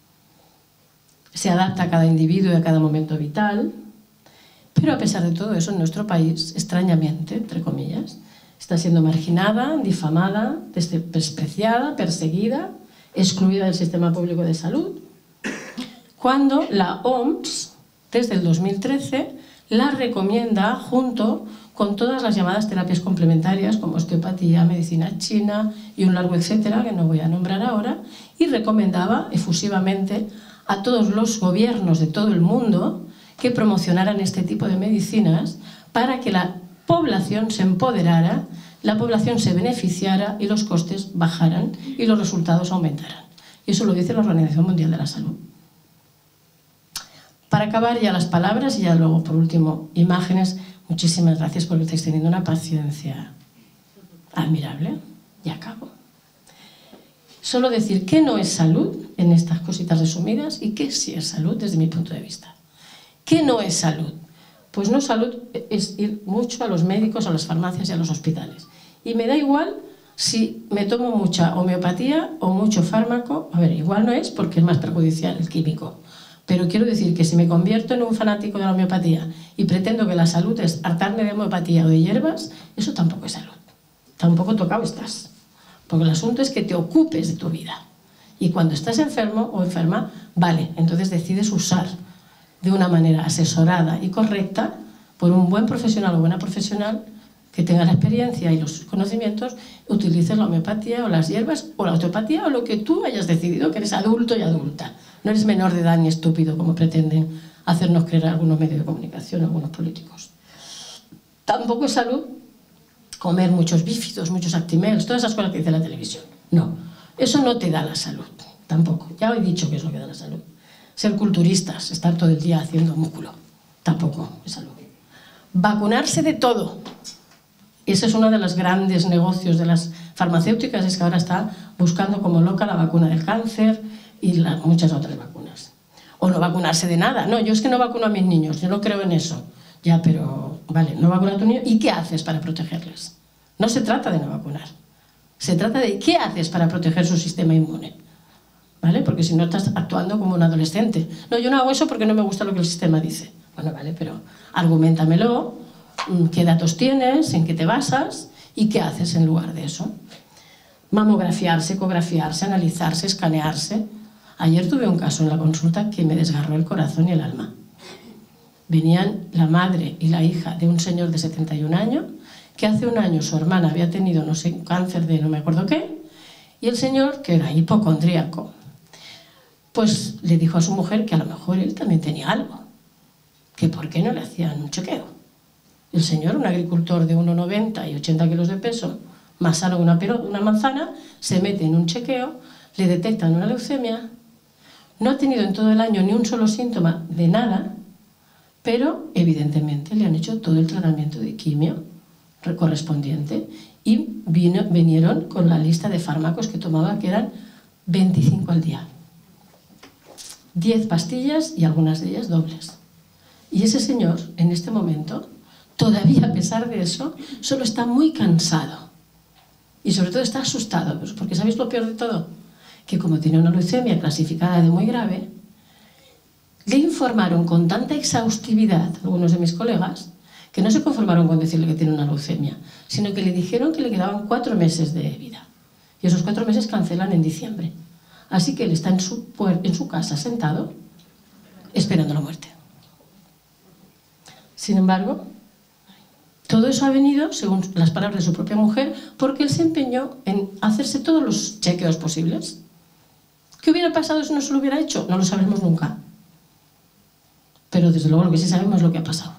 Se adapta a cada individuo y a cada momento vital. Pero a pesar de todo eso, en nuestro país, extrañamente, entre comillas, está siendo marginada, difamada, despreciada, perseguida, excluida del sistema público de salud, cuando la OMS, desde el 2013, la recomienda junto con todas las llamadas terapias complementarias como osteopatía, medicina china y un largo etcétera, que no voy a nombrar ahora, y recomendaba efusivamente a todos los gobiernos de todo el mundo que promocionaran este tipo de medicinas para que la población se empoderara, la población se beneficiara y los costes bajaran y los resultados aumentaran. Y eso lo dice la Organización Mundial de la Salud. Para acabar ya las palabras y ya luego por último imágenes, muchísimas gracias porque estáis teniendo una paciencia admirable. Y acabo. Solo decir qué no es salud en estas cositas resumidas y qué sí es salud desde mi punto de vista. ¿Qué no es salud? Pues no salud es ir mucho a los médicos, a las farmacias y a los hospitales. Y me da igual si me tomo mucha homeopatía o mucho fármaco. A ver, igual no es porque es más perjudicial el químico. Pero quiero decir que si me convierto en un fanático de la homeopatía y pretendo que la salud es hartarme de homeopatía o de hierbas, eso tampoco es salud. Tampoco tocado estás. Porque el asunto es que te ocupes de tu vida. Y cuando estás enfermo o enferma, vale, entonces decides usar de una manera asesorada y correcta por un buen profesional o buena profesional que tenga la experiencia y los conocimientos, utilices la homeopatía o las hierbas o la osteopatía o lo que tú hayas decidido, que eres adulto y adulta. No eres menor de edad ni estúpido como pretenden hacernos creer algunos medios de comunicación, algunos políticos. Tampoco es salud comer muchos bífidos, muchos actimels, todas esas cosas que dice la televisión. No, eso no te da la salud, tampoco. Ya he dicho que es lo que da la salud. Ser culturistas, estar todo el día haciendo músculo, tampoco es salud. Vacunarse de todo. Ese es uno de los grandes negocios de las farmacéuticas, es que ahora está buscando como loca la vacuna del cáncer y muchas otras vacunas. O no vacunarse de nada. No, yo es que no vacuno a mis niños, yo no creo en eso. Ya, pero, vale, no vacunas a tu niño, ¿y qué haces para protegerles? No se trata de no vacunar. Se trata de qué haces para proteger su sistema inmune. ¿Vale? Porque si no estás actuando como un adolescente. No, yo no hago eso porque no me gusta lo que el sistema dice. Bueno, vale, pero argumentamelo, qué datos tienes, en qué te basas y qué haces en lugar de eso. Mamografiarse, ecografiarse, analizarse, escanearse. Ayer tuve un caso en la consulta que me desgarró el corazón y el alma. Venían la madre y la hija de un señor de 71 años que hace un año su hermana había tenido, no sé, cáncer de no me acuerdo qué, Y el señor, que era hipocondríaco, pues le dijo a su mujer que a lo mejor él también tenía algo, que por qué no le hacían un chequeo. El señor, un agricultor de 1,90 y 80 kilos de peso, más sano que una manzana, se mete en un chequeo, le detectan una leucemia, no ha tenido en todo el año ni un solo síntoma de nada, pero evidentemente le han hecho todo el tratamiento de quimio correspondiente y vinieron con la lista de fármacos que tomaba, que eran 25 al día. 10 pastillas y algunas de ellas dobles. Y ese señor, en este momento, todavía a pesar de eso, solo está muy cansado. Y sobre todo está asustado, porque ¿sabéis lo peor de todo? Que como tiene una leucemia clasificada de muy grave, le informaron con tanta exhaustividad algunos de mis colegas, que no se conformaron con decirle que tiene una leucemia, sino que le dijeron que le quedaban 4 meses de vida. Y esos 4 meses cancelan en diciembre. Así que él está en su casa sentado, esperando la muerte. Sin embargo, todo eso ha venido, según las palabras de su propia mujer, porque él se empeñó en hacerse todos los chequeos posibles. ¿Qué hubiera pasado si no se lo hubiera hecho? No lo sabremos nunca. Pero desde luego lo que sí sabemos es lo que ha pasado.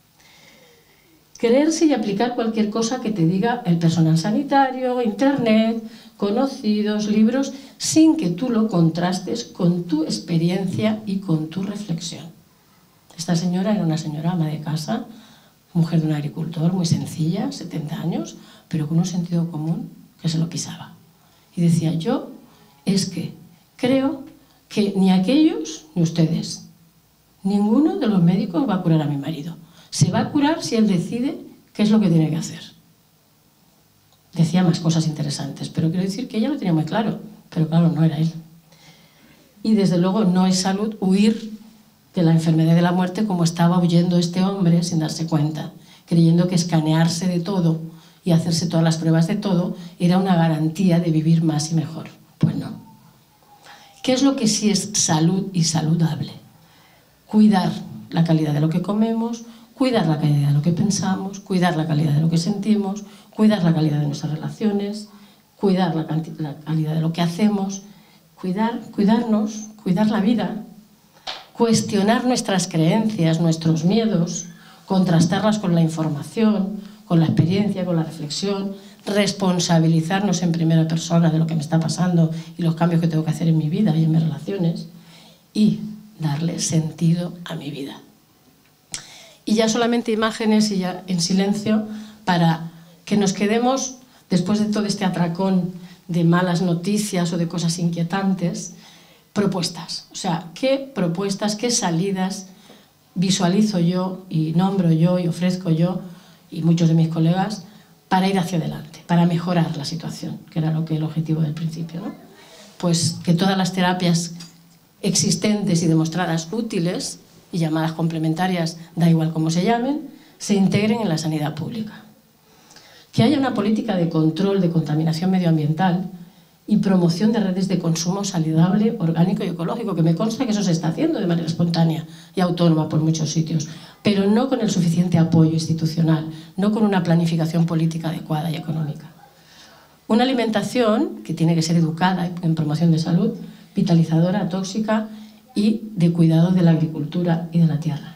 Creerse y aplicar cualquier cosa que te diga el personal sanitario, internet, conocidos, libros, sin que tú lo contrastes con tu experiencia y con tu reflexión. Esta señora era una señora ama de casa, mujer de un agricultor, muy sencilla, 70 años, pero con un sentido común que se lo pisaba. Y decía, yo es que creo que ni aquellos ni ustedes, ninguno de los médicos va a curar a mi marido. Se va a curar si él decide qué es lo que tiene que hacer. Decía más cosas interesantes, pero quiero decir que ella lo tenía muy claro, pero claro, no era él. Y desde luego no es salud huir de la enfermedad de la muerte como estaba huyendo este hombre sin darse cuenta, creyendo que escanearse de todo y hacerse todas las pruebas de todo era una garantía de vivir más y mejor. Pues no. ¿Qué es lo que sí es salud y saludable? Cuidar la calidad de lo que comemos, cuidar la calidad de lo que pensamos, cuidar la calidad de lo que sentimos, cuidar la calidad de nuestras relaciones, cuidar la calidad de lo que hacemos, cuidarnos, cuidar la vida, cuestionar nuestras creencias, nuestros miedos, contrastarlas con la información, con la experiencia, con la reflexión, responsabilizarnos en primera persona de lo que me está pasando y los cambios que tengo que hacer en mi vida y en mis relaciones y darle sentido a mi vida. Y ya solamente imágenes y ya en silencio para que nos quedemos, después de todo este atracón de malas noticias o de cosas inquietantes, propuestas. O sea, ¿qué propuestas, qué salidas visualizo yo y nombro yo y ofrezco yo y muchos de mis colegas para ir hacia adelante, para mejorar la situación, que era el objetivo del principio, ¿no? Pues que todas las terapias existentes y demostradas útiles y llamadas complementarias, da igual cómo se llamen, se integren en la sanidad pública. Que haya una política de control de contaminación medioambiental y promoción de redes de consumo saludable, orgánico y ecológico, que me consta que eso se está haciendo de manera espontánea y autónoma por muchos sitios, pero no con el suficiente apoyo institucional, no con una planificación política adecuada y económica. Una alimentación que tiene que ser educada en promoción de salud, vitalizadora, tóxica y de cuidado de la agricultura y de la tierra.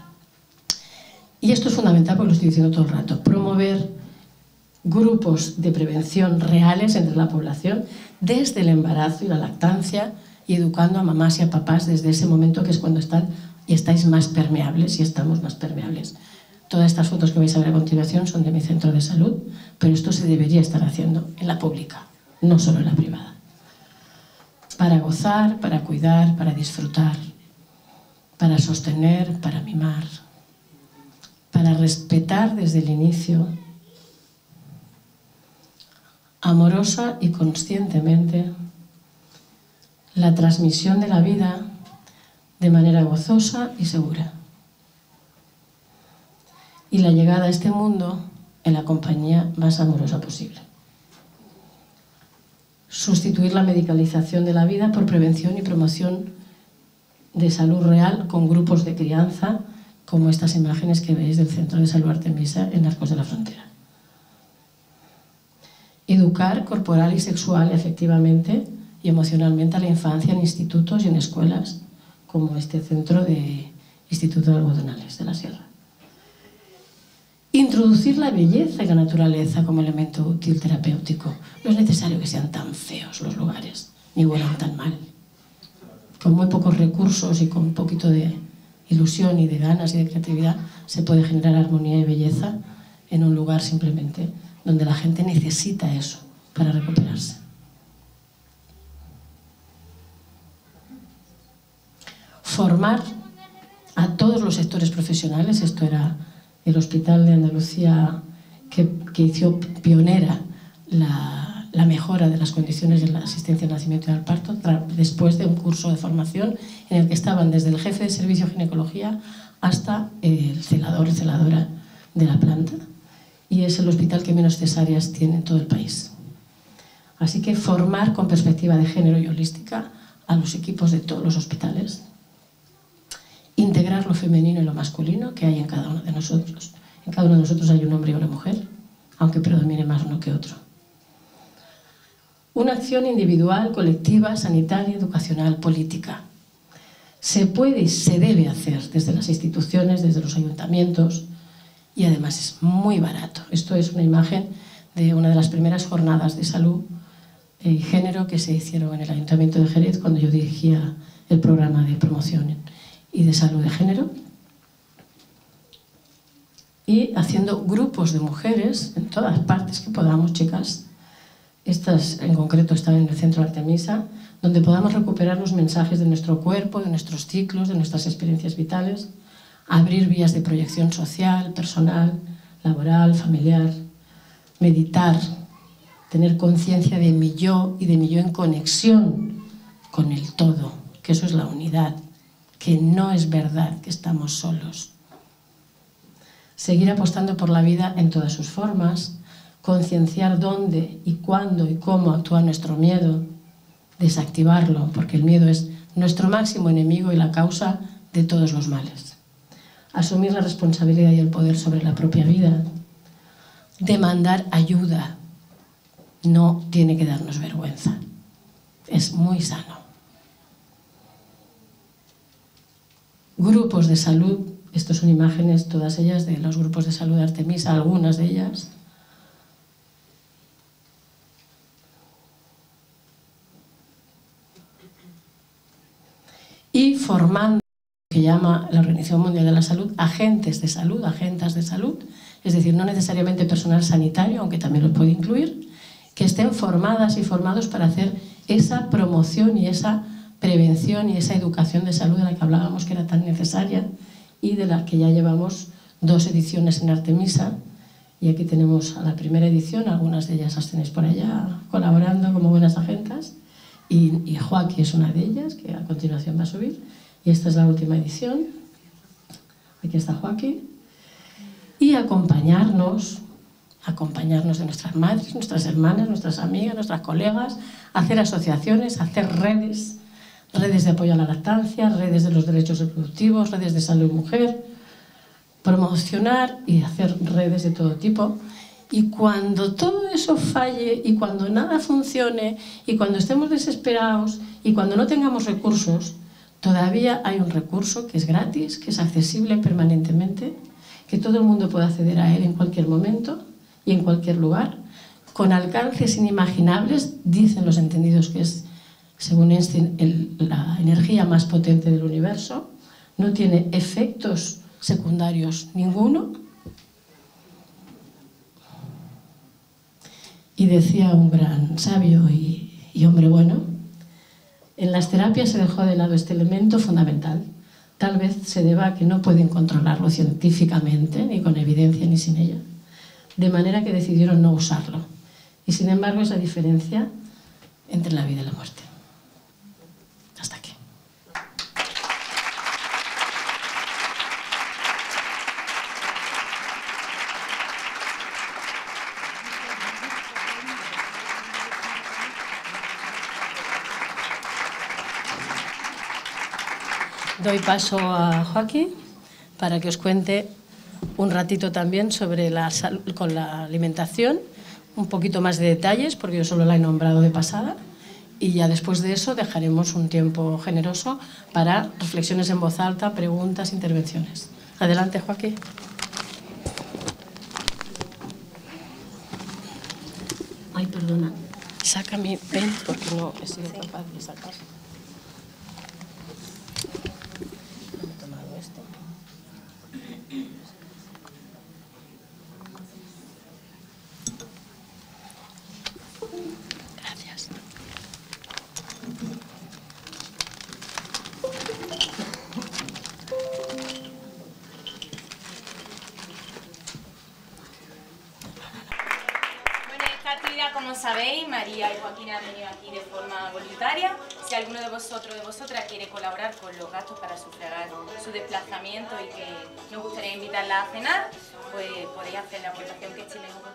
Y esto es fundamental porque lo estoy diciendo todo el rato, promover grupos de prevención reales entre la población desde el embarazo y la lactancia y educando a mamás y a papás desde ese momento que es cuando están y estáis más permeables y estamos más permeables. Todas estas fotos que vais a ver a continuación son de mi centro de salud, pero esto se debería estar haciendo en la pública, no solo en la privada. Para gozar, para cuidar, para disfrutar, para sostener, para mimar, para respetar desde el inicio, amorosa y conscientemente, la transmisión de la vida de manera gozosa y segura. Y la llegada a este mundo en la compañía más amorosa posible. Sustituir la medicalización de la vida por prevención y promoción de salud real con grupos de crianza, como estas imágenes que veis del Centro de Salud Artemisa en Arcos de la Frontera. Educar corporal y sexual, efectivamente, y emocionalmente a la infancia en institutos y en escuelas, como este centro de Instituto de Algodonales de la Sierra. Introducir la belleza y la naturaleza como elemento útil terapéutico. No es necesario que sean tan feos los lugares, ni huelan tan mal. Con muy pocos recursos y con un poquito de ilusión y de ganas y de creatividad se puede generar armonía y belleza en un lugar simplemente donde la gente necesita eso para recuperarse. Formar a todos los sectores profesionales. Esto era el Hospital de Andalucía que hizo pionera la mejora de las condiciones de la asistencia al nacimiento y al parto, después de un curso de formación en el que estaban desde el jefe de servicio de ginecología hasta el celador o celadora de la planta, y es el hospital que menos cesáreas tiene en todo el país. Así que formar con perspectiva de género y holística a los equipos de todos los hospitales. Integrar lo femenino y lo masculino que hay en cada uno de nosotros. En cada uno de nosotros hay un hombre y una mujer, aunque predomine más uno que otro. Una acción individual, colectiva, sanitaria, educacional, política. Se puede y se debe hacer desde las instituciones, desde los ayuntamientos, y además es muy barato. Esto es una imagen de una de las primeras jornadas de salud y género que se hicieron en el Ayuntamiento de Jerez cuando yo dirigía el programa de promoción y de salud de género, y haciendo grupos de mujeres en todas partes que podamos, chicas. Estas en concreto están en el Centro Artemisa, donde podamos recuperar los mensajes de nuestro cuerpo, de nuestros ciclos, de nuestras experiencias vitales, abrir vías de proyección social, personal, laboral, familiar, meditar, tener conciencia de mi yo y de mi yo en conexión con el todo, que eso es la unidad, que no es verdad que estamos solos. Seguir apostando por la vida en todas sus formas, concienciar dónde y cuándo y cómo actúa nuestro miedo, desactivarlo, porque el miedo es nuestro máximo enemigo y la causa de todos los males. Asumir la responsabilidad y el poder sobre la propia vida. Demandar ayuda. No tiene que darnos vergüenza. Es muy sano. Grupos de salud. Estas son imágenes, todas ellas, de los grupos de salud de Artemisa, algunas de ellas. Y formando, que llama la Organización Mundial de la Salud, agentes de salud, agentas de salud, es decir, no necesariamente personal sanitario, aunque también los puede incluir, que estén formadas y formados para hacer esa promoción y esa prevención y esa educación de salud de la que hablábamos, que era tan necesaria, y de la que ya llevamos 2 ediciones en Artemisa. Y aquí tenemos a la primera edición, algunas de ellas las tenéis por allá colaborando como buenas agentas, y Joaquín es una de ellas, que a continuación va a subir, y esta es la última edición. Aquí está Joaquín. Y acompañarnos de nuestras madres, nuestras hermanas, nuestras amigas, nuestras colegas, hacer asociaciones, hacer redes de apoyo a la lactancia, redes de los derechos reproductivos, redes de salud mujer, promocionar y hacer redes de todo tipo. Y cuando todo eso falle, y cuando nada funcione, y cuando estemos desesperados, y cuando no tengamos recursos, todavía hay un recurso que es gratis, que es accesible permanentemente, que todo el mundo puede acceder a él en cualquier momento y en cualquier lugar, con alcances inimaginables. Dicen los entendidos que es, según Einstein, la energía más potente del universo. No tiene efectos secundarios ninguno. Y decía un gran sabio y hombre bueno, en las terapias se dejó de lado este elemento fundamental. Tal vez se deba a que no pueden controlarlo científicamente, ni con evidencia ni sin ella, de manera que decidieron no usarlo. Y sin embargo es la diferencia entre la vida y la muerte. Hasta aquí. Doy paso a Joaquín para que os cuente un ratito también sobre con la alimentación, un poquito más de detalles, porque yo solo la he nombrado de pasada, y ya después de eso dejaremos un tiempo generoso para reflexiones en voz alta, preguntas, intervenciones. Adelante, Joaquín. Ay, perdona. Saca mi pen porque no he sido capaz de sacar. He tomado esto. Gracias. Como sabéis, María y Joaquín han venido aquí de forma voluntaria. Si alguno de vosotros o de vosotras quiere colaborar con los gastos para sufragar su desplazamiento y que nos gustaría invitarla a cenar, pues podéis hacer la aportación que estiméis